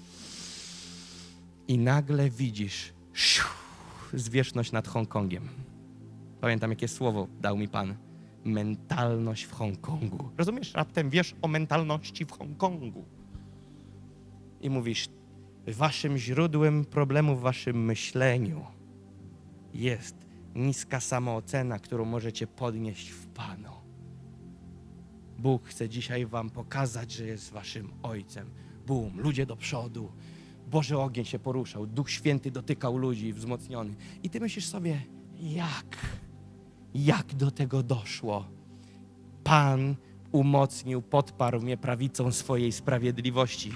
I nagle widzisz sziu, zwierzchność nad Hongkongiem. Pamiętam, jakie słowo dał mi Pan. Mentalność w Hongkongu. Rozumiesz? Raptem wiesz o mentalności w Hongkongu. I mówisz, waszym źródłem problemu w waszym myśleniu jest niska samoocena, którą możecie podnieść w Panu. Bóg chce dzisiaj wam pokazać, że jest waszym Ojcem. Bum, ludzie do przodu. Boży ogień się poruszał. Duch Święty dotykał ludzi, wzmocniony. I ty myślisz sobie, jak? Jak do tego doszło? Pan umocnił, podparł mnie prawicą swojej sprawiedliwości.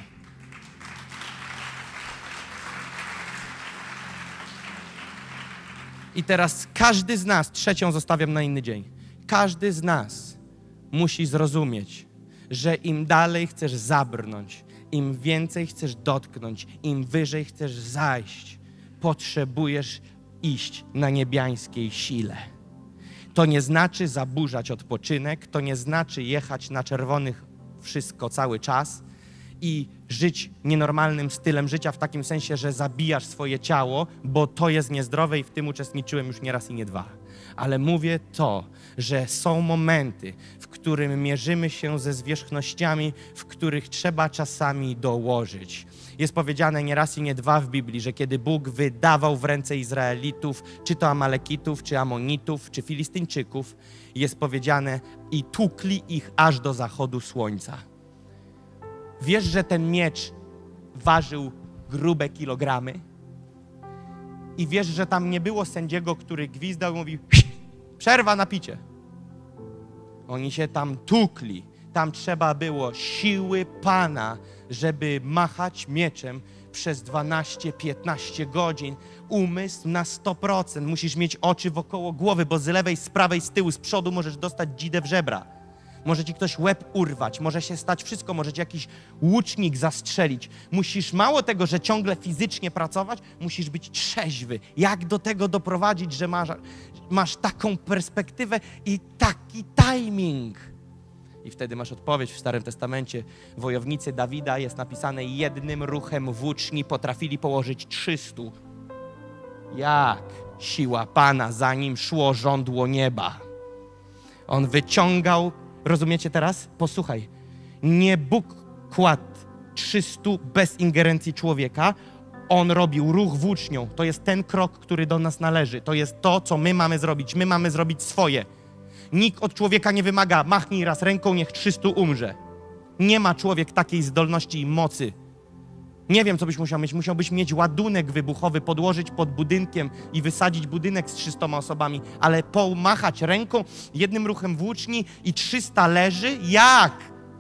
I teraz każdy z nas, trzecią zostawiam na inny dzień, każdy z nas musi zrozumieć, że im dalej chcesz zabrnąć, im więcej chcesz dotknąć, im wyżej chcesz zajść, potrzebujesz iść na niebiańskiej sile. To nie znaczy zaburzać odpoczynek, to nie znaczy jechać na czerwonych wszystko cały czas i żyć nienormalnym stylem życia w takim sensie, że zabijasz swoje ciało, bo to jest niezdrowe i w tym uczestniczyłem już nie raz i nie dwa. Ale mówię to, że są momenty, w którym mierzymy się ze zwierzchnościami, w których trzeba czasami dołożyć. Jest powiedziane nie raz i nie dwa w Biblii, że kiedy Bóg wydawał w ręce Izraelitów, czy to Amalekitów, czy Amonitów, czy Filistyńczyków, jest powiedziane i tukli ich aż do zachodu słońca. Wiesz, że ten miecz ważył grube kilogramy? I wiesz, że tam nie było sędziego, który gwizdał i mówił przerwa na picie. Oni się tam tukli. Tam trzeba było siły Pana, żeby machać mieczem przez dwanaście piętnaście godzin. Umysł na sto procent. Musisz mieć oczy wokoło głowy, bo z lewej, z prawej, z tyłu, z przodu możesz dostać dzidę w żebra. Może ci ktoś łeb urwać, może się stać wszystko, może ci jakiś łucznik zastrzelić. Musisz mało tego, że ciągle fizycznie pracować, musisz być trzeźwy. Jak do tego doprowadzić, że masz, masz taką perspektywę i taki timing? I wtedy masz odpowiedź w Starym Testamencie. Wojownicy Dawida jest napisane jednym ruchem włóczni potrafili położyć trzystu. Jak siła Pana, za nim szło żądło nieba. On wyciągał, rozumiecie teraz? Posłuchaj, nie Bóg kładł trzystu bez ingerencji człowieka, On robił ruch włócznią. To jest ten krok, który do nas należy. To jest to, co my mamy zrobić. My mamy zrobić swoje. Nikt od człowieka nie wymaga, machnij raz ręką, niech trzystu umrze. Nie ma człowiek takiej zdolności i mocy. Nie wiem, co byś musiał mieć. Musiałbyś mieć ładunek wybuchowy, podłożyć pod budynkiem i wysadzić budynek z trzystoma osobami, ale pomachać ręką, jednym ruchem włóczni i trzysta leży? Jak?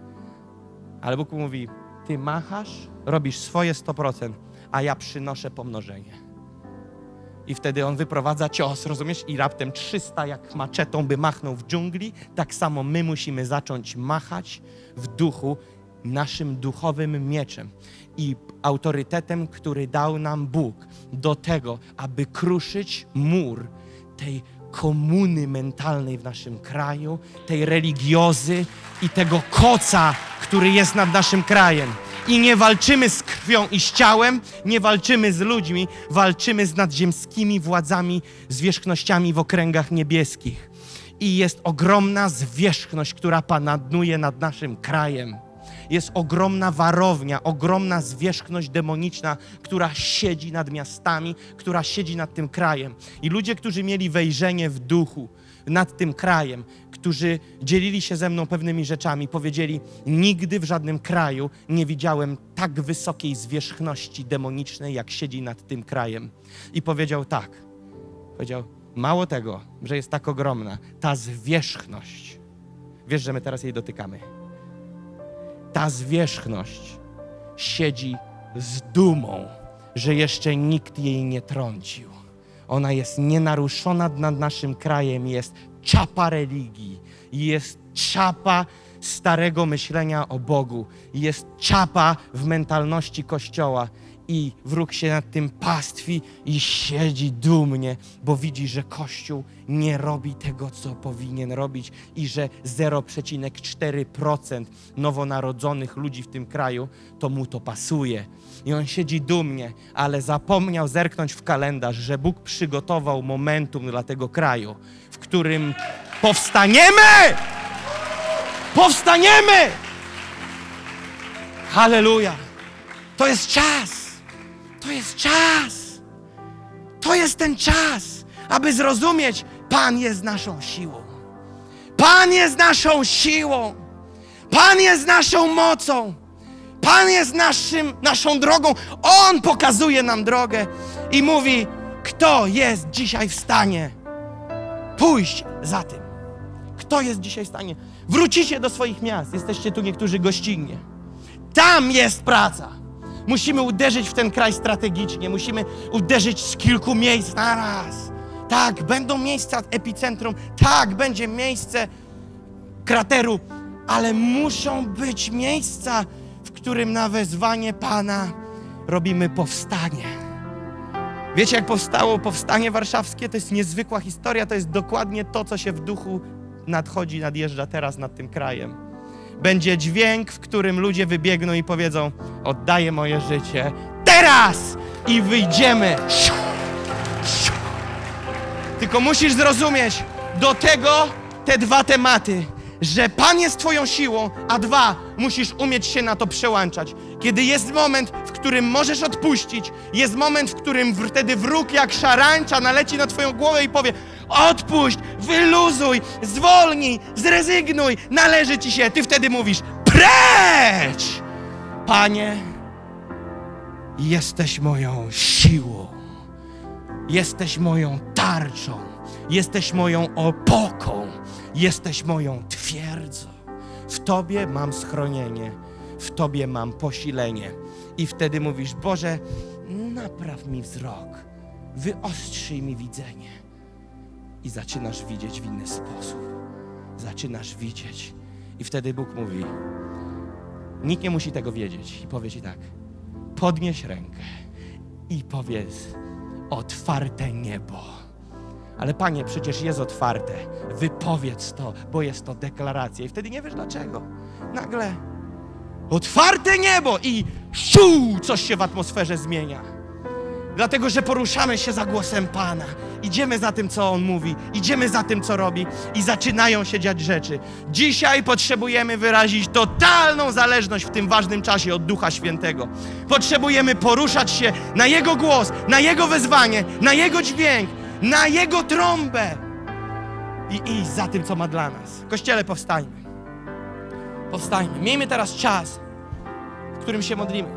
Ale Bóg mówi, ty machasz, robisz swoje sto procent, a ja przynoszę pomnożenie. I wtedy on wyprowadza cios, rozumiesz? I raptem trzysta jak maczetą by machnął w dżungli, tak samo my musimy zacząć machać w duchu naszym duchowym mieczem i autorytetem, który dał nam Bóg do tego, aby kruszyć mur tej komuny mentalnej w naszym kraju, tej religiozy i tego koca, który jest nad naszym krajem. I nie walczymy z krwią i z ciałem, nie walczymy z ludźmi, walczymy z nadziemskimi władzami, zwierzchnościami w okręgach niebieskich. I jest ogromna zwierzchność, która panuje nad naszym krajem. Jest ogromna warownia, ogromna zwierzchność demoniczna, która siedzi nad miastami, która siedzi nad tym krajem. I ludzie, którzy mieli wejrzenie w duchu nad tym krajem, którzy dzielili się ze mną pewnymi rzeczami, powiedzieli, nigdy w żadnym kraju nie widziałem tak wysokiej zwierzchności demonicznej, jak siedzi nad tym krajem. I powiedział tak, powiedział, mało tego, że jest tak ogromna, ta zwierzchność, wiesz, że my teraz jej dotykamy. Ta zwierzchność siedzi z dumą, że jeszcze nikt jej nie trącił. Ona jest nienaruszona nad naszym krajem, jest czapa religii, jest czapa starego myślenia o Bogu, jest czapa w mentalności Kościoła i wróg się nad tym pastwi i siedzi dumnie, bo widzi, że Kościół nie robi tego, co powinien robić i że zero przecinek cztery procent nowonarodzonych ludzi w tym kraju, to mu to pasuje. I on siedzi dumnie, ale zapomniał zerknąć w kalendarz, że Bóg przygotował momentum dla tego kraju, w którym powstaniemy! Powstaniemy! Halleluja! To jest czas! To jest czas! To jest ten czas, aby zrozumieć, Pan jest naszą siłą. Pan jest naszą siłą. Pan jest naszą mocą. Pan jest naszym, naszą drogą. On pokazuje nam drogę i mówi, kto jest dzisiaj w stanie pójść za tym. Kto jest dzisiaj w stanie? Wrócicie do swoich miast. Jesteście tu niektórzy gościnnie. Tam jest praca. Musimy uderzyć w ten kraj strategicznie. Musimy uderzyć z kilku miejsc na raz. Tak, będą miejsca epicentrum. Tak, będzie miejsce krateru. Ale muszą być miejsca, w którym na wezwanie Pana robimy powstanie. Wiecie, jak powstało powstanie warszawskie? To jest niezwykła historia. To jest dokładnie to, co się w duchu nadchodzi, nadjeżdża teraz nad tym krajem. Będzie dźwięk, w którym ludzie wybiegną i powiedzą, oddaję moje życie teraz i wyjdziemy. Tylko musisz zrozumieć do tego te dwa tematy, że Pan jest twoją siłą, a dwa, musisz umieć się na to przełączać. Kiedy jest moment, w którym możesz odpuścić, jest moment, w którym wtedy wróg jak szarańcza naleci na twoją głowę i powie, odpuść, wyluzuj, zwolnij, zrezygnuj, należy ci się. Ty wtedy mówisz, precz! Panie, jesteś moją siłą, jesteś moją tarczą, jesteś moją opoką, jesteś moją twierdzą. W Tobie mam schronienie, w Tobie mam posilenie. I wtedy mówisz, Boże, napraw mi wzrok, wyostrzyj mi widzenie. I zaczynasz widzieć w inny sposób. Zaczynasz widzieć. I wtedy Bóg mówi, nikt nie musi tego wiedzieć. I powie ci tak, podnieś rękę i powiedz, otwarte niebo. Ale Panie, przecież jest otwarte. Wypowiedz to, bo jest to deklaracja. I wtedy nie wiesz dlaczego. Nagle otwarte niebo i szu, coś się w atmosferze zmienia. Dlatego, że poruszamy się za głosem Pana. Idziemy za tym, co On mówi. Idziemy za tym, co robi. I zaczynają się dziać rzeczy. Dzisiaj potrzebujemy wyrazić totalną zależność w tym ważnym czasie od Ducha Świętego. Potrzebujemy poruszać się na Jego głos, na Jego wezwanie, na Jego dźwięk, na Jego trąbę i iść za tym, co ma dla nas. Kościele, powstańmy. Powstańmy. Miejmy teraz czas, w którym się modlimy.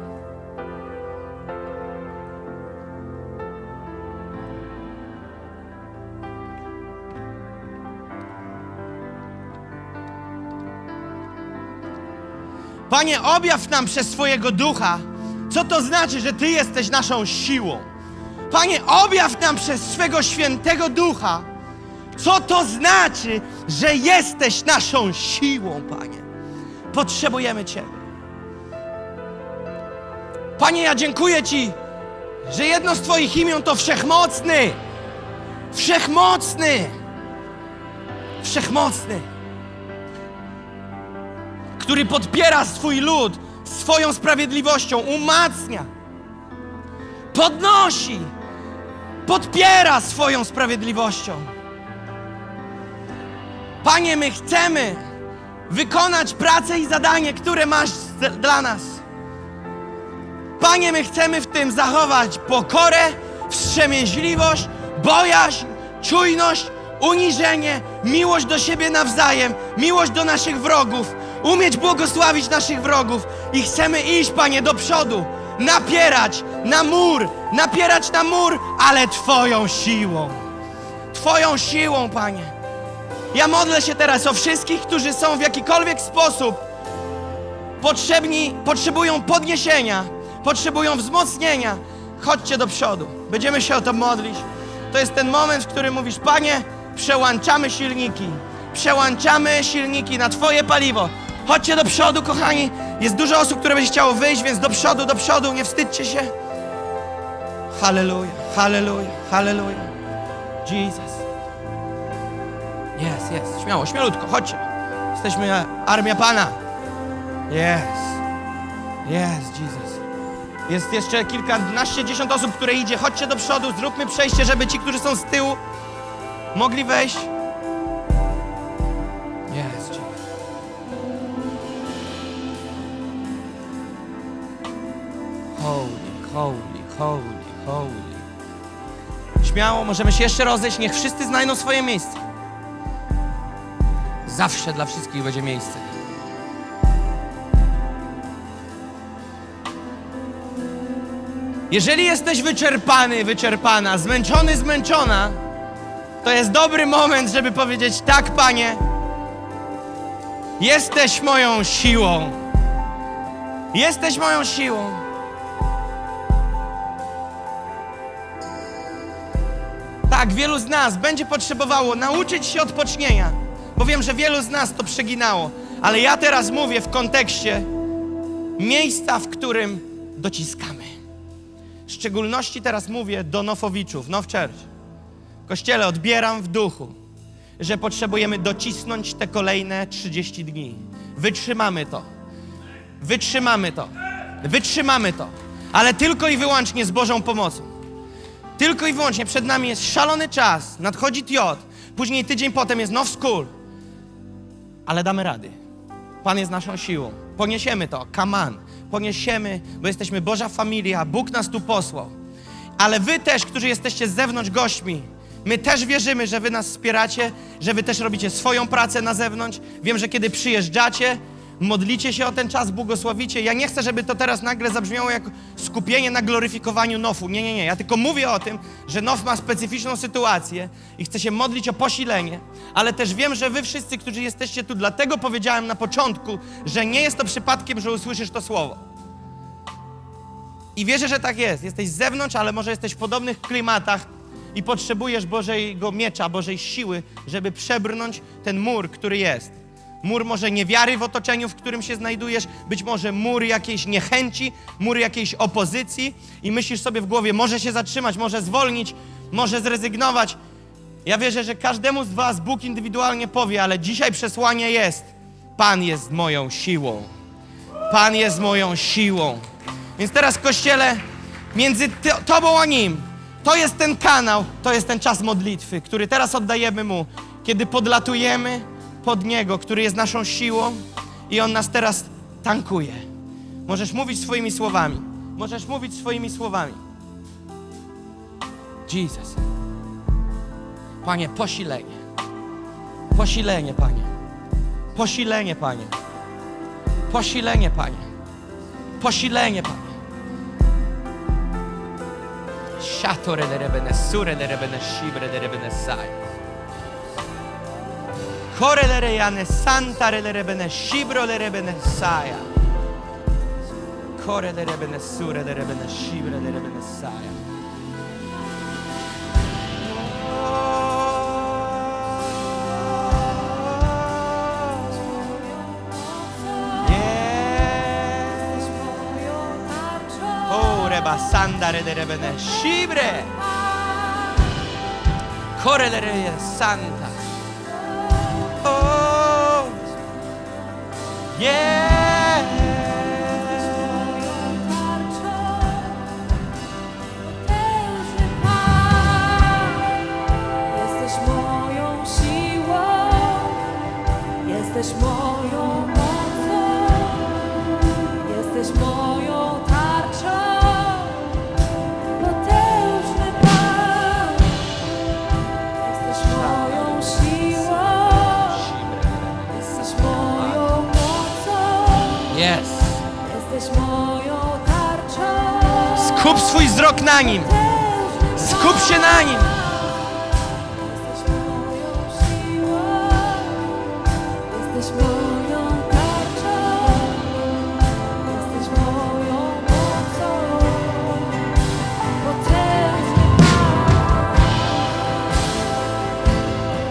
Panie, objaw nam przez swojego Ducha, co to znaczy, że Ty jesteś naszą siłą. Panie, objaw nam przez swego Świętego Ducha, co to znaczy, że jesteś naszą siłą, Panie. Potrzebujemy Ciebie. Panie, ja dziękuję Ci, że jedno z Twoich imion to Wszechmocny. Wszechmocny. Wszechmocny. Który podpiera swój lud swoją sprawiedliwością, umacnia, podnosi, podpiera swoją sprawiedliwością. Panie, my chcemy wykonać pracę i zadanie, które masz dla nas. Panie, my chcemy w tym zachować pokorę, wstrzemięźliwość, bojaźń, czujność, uniżenie, miłość do siebie nawzajem, miłość do naszych wrogów, umieć błogosławić naszych wrogów i chcemy iść, Panie, do przodu, napierać na mur, napierać na mur, ale Twoją siłą. Twoją siłą, Panie. Ja modlę się teraz o wszystkich, którzy są w jakikolwiek sposób potrzebni, potrzebują podniesienia, potrzebują wzmocnienia. Chodźcie do przodu. Będziemy się o to modlić. To jest ten moment, w którym mówisz, Panie, Przełączamy silniki. Przełączamy silniki na Twoje paliwo. Chodźcie do przodu, kochani. Jest dużo osób, które będzie chciało wyjść, więc do przodu, do przodu. Nie wstydźcie się. Halleluja, halleluja, halleluja. Jesus. Jest, jest. Śmiało, śmielutko. Chodźcie. Jesteśmy armia Pana. Jest. Jest, Jesus. Jest jeszcze kilkanaście, dziesiąt osób, które idzie. Chodźcie do przodu, zróbmy przejście, żeby ci, którzy są z tyłu, mogli wejść. Jest, Jesus. Holy, holy, holy, holy. Śmiało, możemy się jeszcze rozejść. Niech wszyscy znajdą swoje miejsce. Zawsze dla wszystkich będzie miejsce. Jeżeli jesteś wyczerpany, wyczerpana, zmęczony, zmęczona, to jest dobry moment, żeby powiedzieć: tak, Panie, jesteś moją siłą. Jesteś moją siłą. Tak, wielu z nas będzie potrzebowało nauczyć się odpocznienia, bo wiem, że wielu z nas to przeginało, ale ja teraz mówię w kontekście miejsca, w którym dociskamy. W szczególności teraz mówię do Nowowiczów, Now Church. Kościele, odbieram w duchu, że potrzebujemy docisnąć te kolejne trzydzieści dni. Wytrzymamy to. Wytrzymamy to. Wytrzymamy to. Ale tylko i wyłącznie z Bożą pomocą. Tylko i wyłącznie. Przed nami jest szalony czas. Nadchodzi T J. Później tydzień potem jest Now School. Ale damy rady. Pan jest naszą siłą. Poniesiemy to. Come on. Poniesiemy, bo jesteśmy Boża familia. Bóg nas tu posłał. Ale wy też, którzy jesteście z zewnątrz gośćmi, my też wierzymy, że wy nas wspieracie, że wy też robicie swoją pracę na zewnątrz. Wiem, że kiedy przyjeżdżacie, modlicie się o ten czas, błogosławicie. Ja nie chcę, żeby to teraz nagle zabrzmiało jak skupienie na gloryfikowaniu Nowu. Nie, nie, nie. Ja tylko mówię o tym, że Now ma specyficzną sytuację i chcę się modlić o posilenie, ale też wiem, że wy wszyscy, którzy jesteście tu, dlatego powiedziałem na początku, że nie jest to przypadkiem, że usłyszysz to słowo. I wierzę, że tak jest. Jesteś z zewnątrz, ale może jesteś w podobnych klimatach i potrzebujesz Bożego miecza, Bożej siły, żeby przebrnąć ten mur, który jest. Mur może niewiary w otoczeniu, w którym się znajdujesz, być może mur jakiejś niechęci, mur jakiejś opozycji i myślisz sobie w głowie, może się zatrzymać, może zwolnić, może zrezygnować. Ja wierzę, że każdemu z was Bóg indywidualnie powie, ale dzisiaj przesłanie jest: Pan jest moją siłą. Pan jest moją siłą. Więc teraz, Kościele, między tobą a Nim, to jest ten kanał, to jest ten czas modlitwy, który teraz oddajemy Mu, kiedy podlatujemy pod Niego, który jest naszą siłą i On nas teraz tankuje. Możesz mówić swoimi słowami. Możesz mówić swoimi słowami. Jesus. Panie, posilenie. Posilenie, Panie. Posilenie, Panie. Posilenie, Panie. Posilenie, Panie. Shatore de rebene, sure de rebene, shibre de rebene, sai. Kore le rejane, santa le rebene, shibro le rebene, saia. Kore le rebene, sure de rebene, shibre de rebene, saia. Sandare de rebene, shibre. Kore le reye, santa. Oh, yeah. Jesteś moją siłą, jesteś moją mocą, jesteś moją tarczą. Potężny Pan, jesteś moją siłą. Jesteś moją mocą. Yes. Jesteś moją tarczą. Skup swój wzrok na Nim. Skup się na Nim. Jesteś moją siłą. Jesteś moją tarczą. Jesteś moją mocą. Potężny Pan.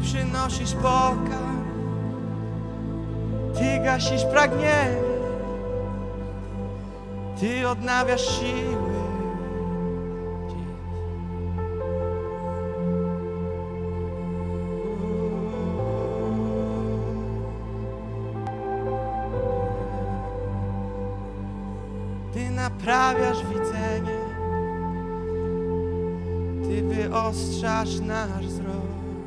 przynosisz pokarm, Ty gasisz pragnienie, Ty odnawiasz siły. Ty naprawiasz widzenie, Ty wyostrzasz nasz wzrok.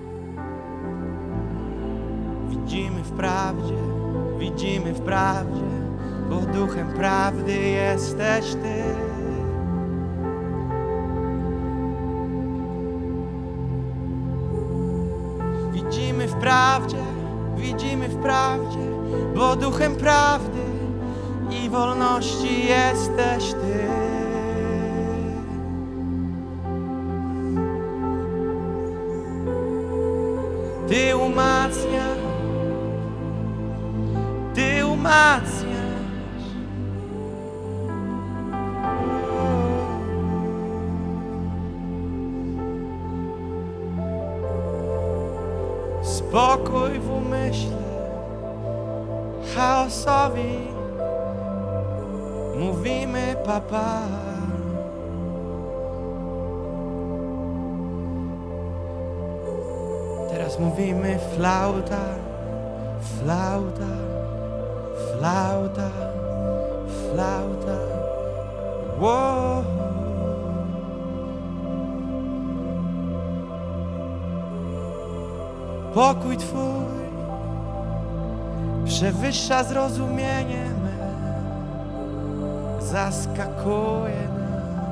Widzimy w prawdzie, widzimy w prawdzie, bo duchem prawdy jesteś Ty. Widzimy w prawdzie, widzimy w prawdzie, bo duchem prawdy i wolności jesteś Ty. Ty umacniasz, Ty umacniasz. Spokój w umyśle, chaosowi mówimy papa. Teraz mówimy flauta, flauta, flauta, flauta. Wow. Pokój Twój przewyższa zrozumienie me, zaskakuje nas.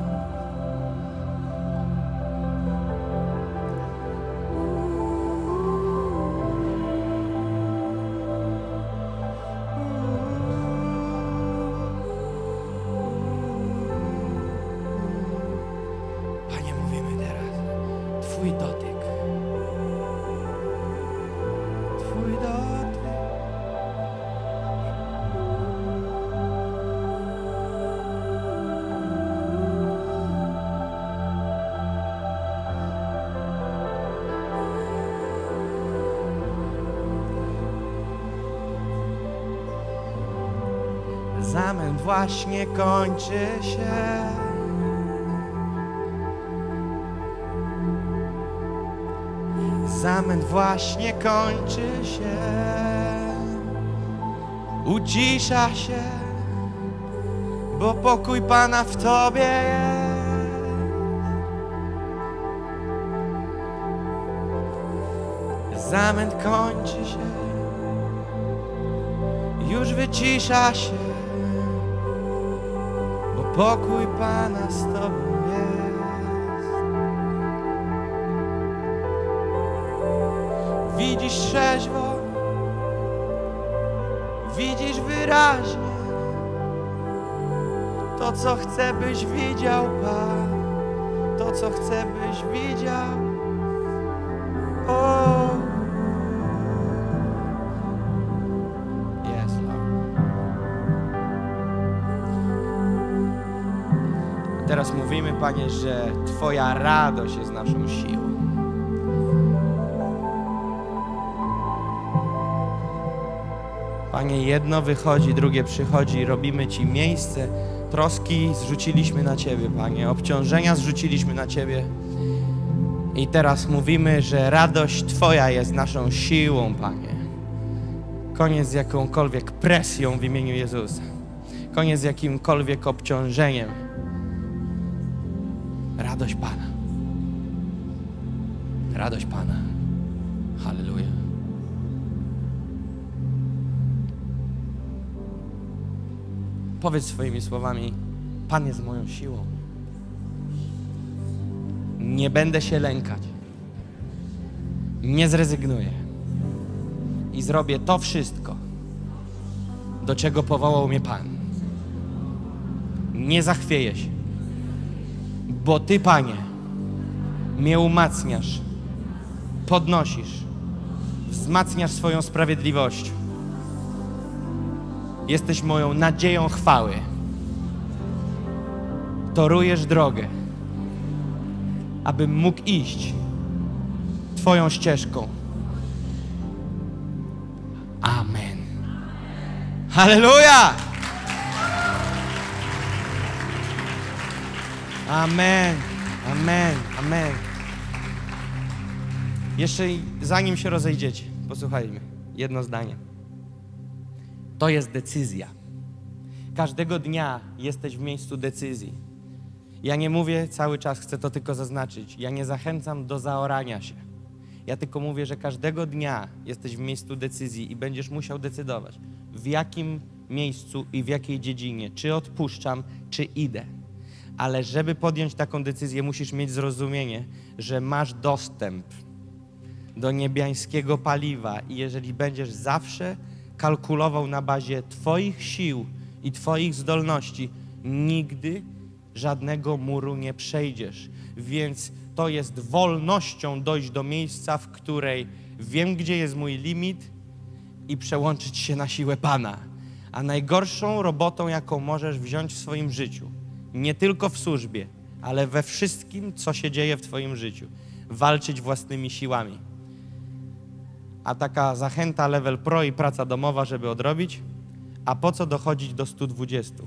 Panie, mówimy teraz, Twój dotyk. Twój dotyk. Zamęt właśnie kończy się. Zamęt właśnie kończy się. Ucisza się, bo pokój Pana w Tobie jest. Zamęt kończy się, już wycisza się, bo pokój Pana z Tobą jest. Widzisz trzeźwo, widzisz wyraźnie to, co chcę, byś widział, Pan, to, co chcę, byś widział. O, yes, Lord. Teraz mówimy, Panie, że Twoja radość jest naszą siłą. Panie, jedno wychodzi, drugie przychodzi, robimy Ci miejsce. Troski zrzuciliśmy na Ciebie, Panie, obciążenia zrzuciliśmy na Ciebie. I teraz mówimy, że radość Twoja jest naszą siłą, Panie. Koniec z jakąkolwiek presją w imieniu Jezusa. Koniec z jakimkolwiek obciążeniem. Radość Pana. Radość Pana. Halleluja. Powiedz swoimi słowami: Pan jest moją siłą. Nie będę się lękać. Nie zrezygnuję. I zrobię to wszystko, do czego powołał mnie Pan. Nie zachwieję się, bo Ty, Panie, mnie umacniasz, podnosisz, wzmacniasz swoją sprawiedliwością. Jesteś moją nadzieją chwały. Torujesz drogę, abym mógł iść Twoją ścieżką, Halleluja! Amen, amen, amen. Jeszcze zanim się rozejdziecie, posłuchajmy, jedno zdanie. To jest decyzja. Każdego dnia jesteś w miejscu decyzji. Ja nie mówię cały czas, chcę to tylko zaznaczyć, ja nie zachęcam do zaorania się. Ja tylko mówię, że każdego dnia jesteś w miejscu decyzji i będziesz musiał decydować, w jakim miejscu i w jakiej dziedzinie, czy odpuszczam, czy idę. Ale żeby podjąć taką decyzję, musisz mieć zrozumienie, że masz dostęp do niebiańskiego paliwa i jeżeli będziesz zawsze kalkulował na bazie Twoich sił i Twoich zdolności, nigdy żadnego muru nie przejdziesz. Więc to jest wolnością dojść do miejsca, w której wiem, gdzie jest mój limit i przełączyć się na siłę Pana. A najgorszą robotą, jaką możesz wziąć w swoim życiu, nie tylko w służbie, ale we wszystkim, co się dzieje w Twoim życiu, walczyć własnymi siłami. A taka zachęta level pro i praca domowa, żeby odrobić, a po co dochodzić do stu dwudziestu?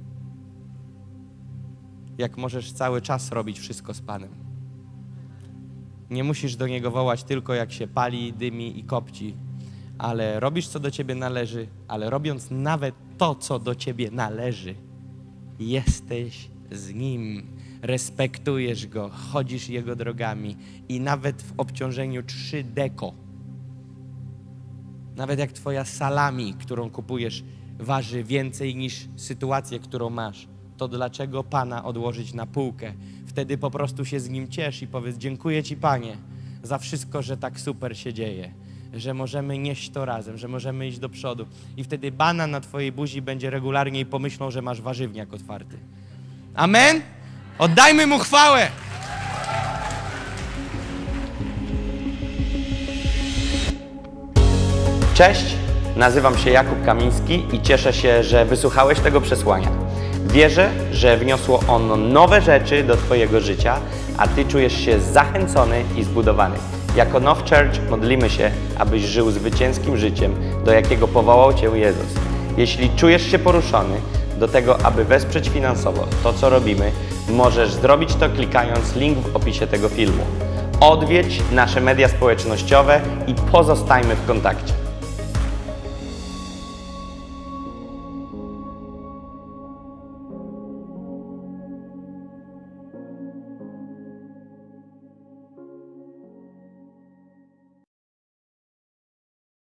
Jak możesz cały czas robić wszystko z Panem. Nie musisz do Niego wołać tylko jak się pali, dymi i kopci, ale robisz, co do Ciebie należy, ale robiąc nawet to, co do Ciebie należy, jesteś z Nim, respektujesz Go, chodzisz Jego drogami i nawet w obciążeniu trzy deko, nawet jak Twoja salami, którą kupujesz, waży więcej niż sytuację, którą masz, to dlaczego Pana odłożyć na półkę? Wtedy po prostu się z Nim ciesz i powiedz: dziękuję Ci, Panie, za wszystko, że tak super się dzieje, że możemy nieść to razem, że możemy iść do przodu. I wtedy banan na Twojej buzi będzie regularnie i pomyślą, że masz warzywniak otwarty. Amen? Oddajmy Mu chwałę! Cześć, nazywam się Jakub Kamiński i cieszę się, że wysłuchałeś tego przesłania. Wierzę, że wniosło ono nowe rzeczy do Twojego życia, a Ty czujesz się zachęcony i zbudowany. Jako Now Church modlimy się, abyś żył zwycięskim życiem, do jakiego powołał Cię Jezus. Jeśli czujesz się poruszony do tego, aby wesprzeć finansowo to, co robimy, możesz zrobić to klikając link w opisie tego filmu. Odwiedź nasze media społecznościowe i pozostajmy w kontakcie.